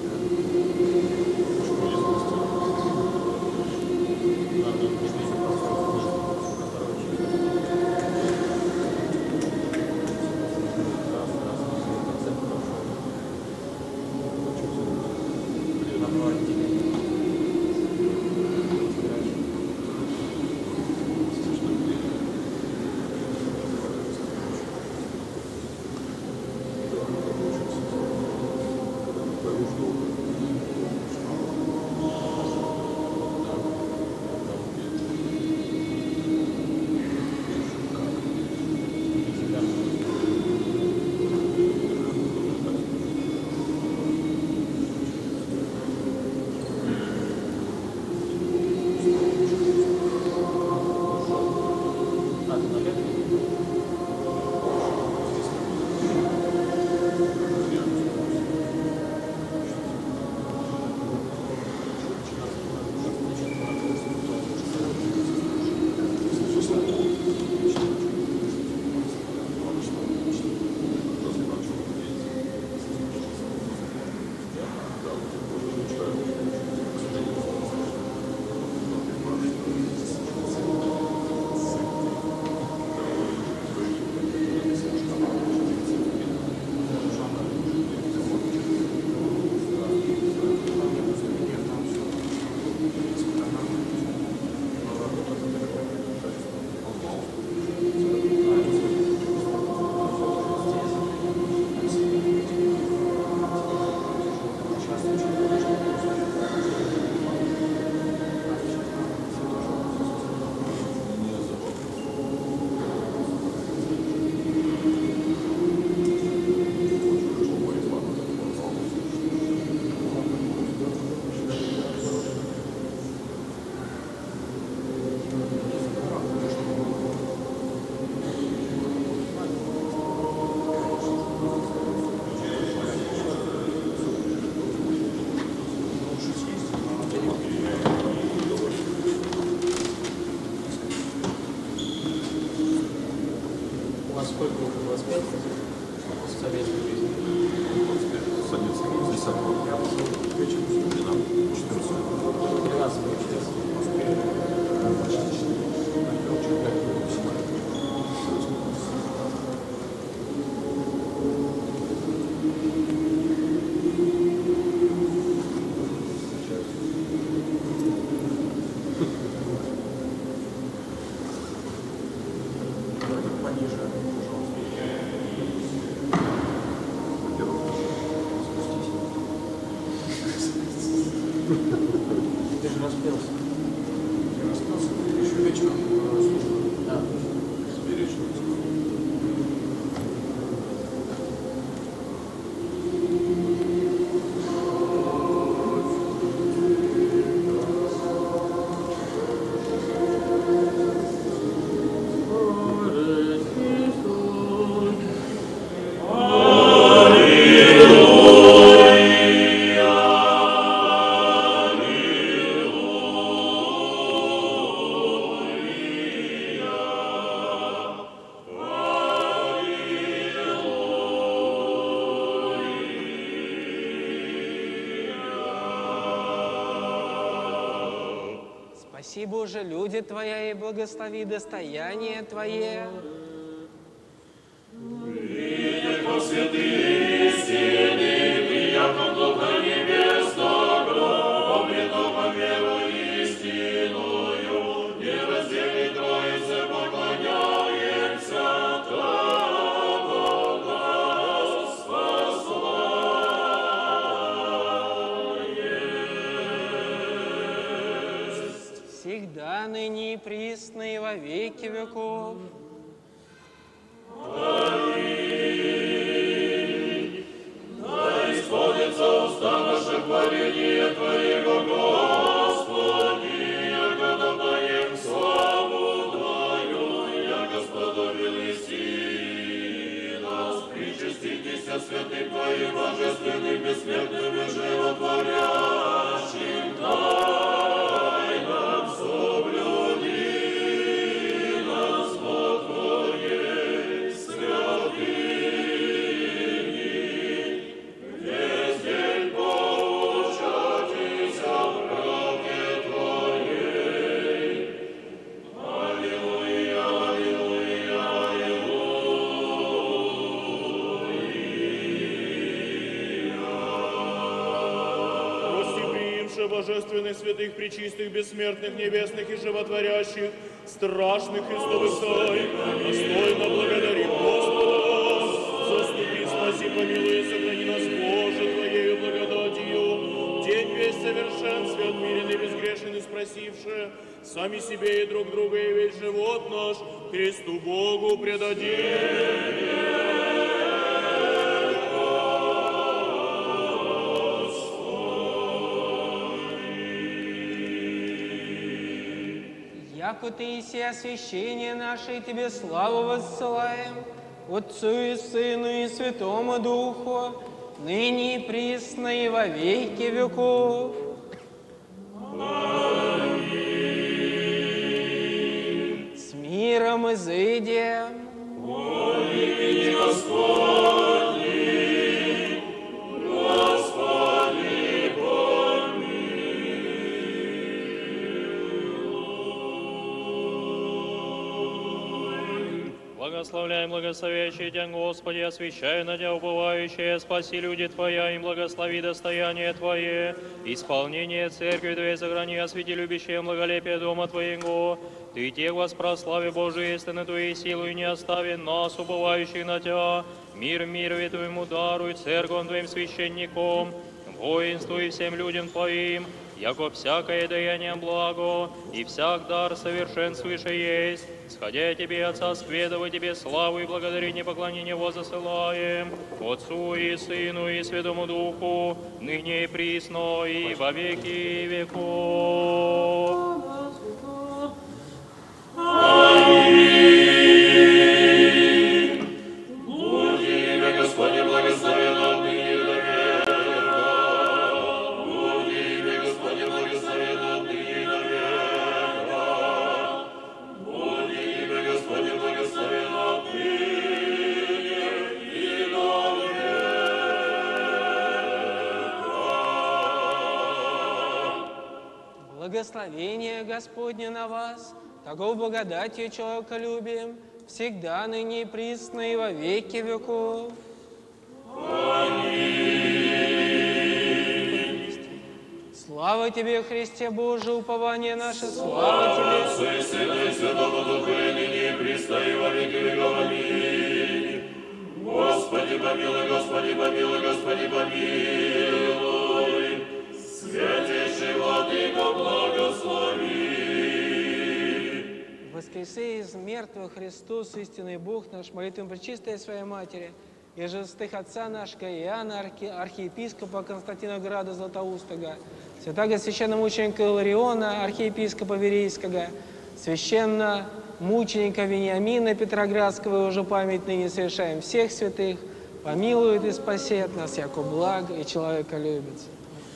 Ты же распелся. Я распелся. Еще вечером служба. Да. Вечером. Спаси, Боже, люди Твоя, и благослови достояние Твое. Видят во святые истины, приятном Духа Небесного, обретом веру истинную, нераздельной Троице поклоняемся, того нас спасает. Всегда, ныне и присно, и во веки веков. Аминь. Да исполнится уста наше хваление Твоего, Господи, яко даем славу Твою, яко сподобил истина же божественных, святых, пречистых, бессмертных, небесных и животворящих, страшных Христовых тайн, достойно благодарим Господа. Заступи, спаси, помилуй, и сохрани нас, Боже, Твоею благодатью. День весь совершен, свят, мирен и безгрешен, и спросивши сами себе и друг друга, и весь живот наш Христу Богу предадим. Яко Ты иси освящение наше, и Тебе славу воссылаем, Отцу и Сыну и Святому Духу, ныне и присно и во веки веков. Аминь. С миром изыдем. Во имени Господни, Господи, Благословляем, благословящий Тебя, Господи, освящай на Тебя уповающие, спаси люди Твоя, и благослови достояние Твое, исполнение Церкви Твоей сохрани, освети любящее благолепие Дома Твоего. Ты тех воспрослави Божией истины Твоей силу, и не остави нас, уповающих на Тебя. Мир мирове Твоему даруй, церковь Твоим священником, воинству и всем людям Твоим, яко всякое даяние благо, и всяк дар совершен свыше есть. Сходя Тебе, Отца, сведывай Тебе славу и благодарение, поклонение возосылаем, Отцу и Сыну и Святому Духу, ныне и присно, и во веки веков. Аминь. Будь имя Господне благословенно отныне и до века. Будь имя Господне благословенно отныне и до века. Будь имя Господне благословенно отныне и до века. Благословение Господне на вас, таков благодатью человеколюбием, всегда, ныне и присно, и во веки веков. Аминь. Слава Тебе, Христе Божий, упование наше, слава Тебе. Отцу и Сыну и Святому Духу, и ныне и присно, и во веки веков. Аминь. Господи, помилуй, Господи, помилуй, Господи, помилуй. Святейший Владыко, благослови. Воскреси из мертвых Христос, истинный Бог наш, молитвам пречистой Своей Матери, и же святых отца нашего Иоанна, архиепископа Константина Града Златоустого, святаго священномученика Илариона, архиепископа Верейского, священномученика Вениамина Петроградского, и уже память ныне совершаем всех святых, помилует и спасет нас, яко благ и человеколюбец.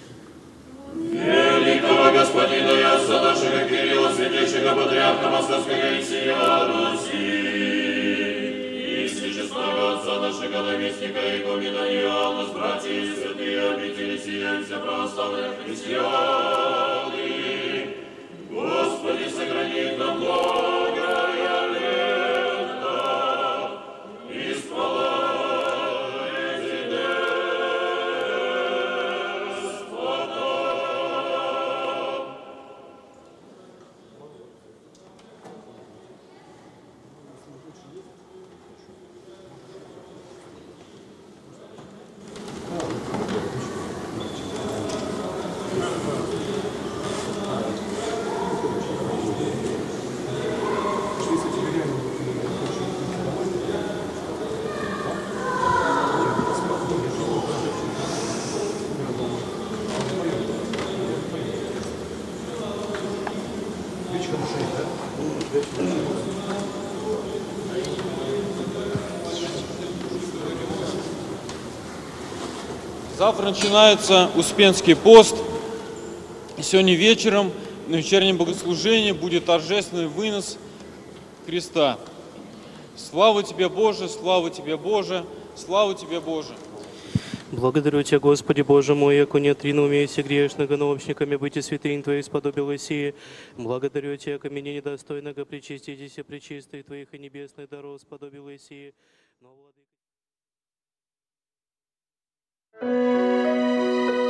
Великого Господина и Отца нашего Кирилла, святейшего патриарха Московского и всея Руси, и всечестного Отца нашего наместника игумена Иоанна, с братьями святые обители сия, все православные христианы. Господи, сохрани их на многое лето, и ствола Завтра начинается Успенский пост. Сегодня вечером на вечернем богослужении будет торжественный вынос креста. Слава Тебе, Боже, слава Тебе, Боже, слава Тебе, Боже. Благодарю Тебя, Господи Боже мой, яко не отринул меня все грешного, но общниками быть и святынь Твоих сподобил Исии. Благодарю Тебя, яко меня недостойного причаститесь пречистых Твоих и небесных даров сподобил Исии. Но, Владыка...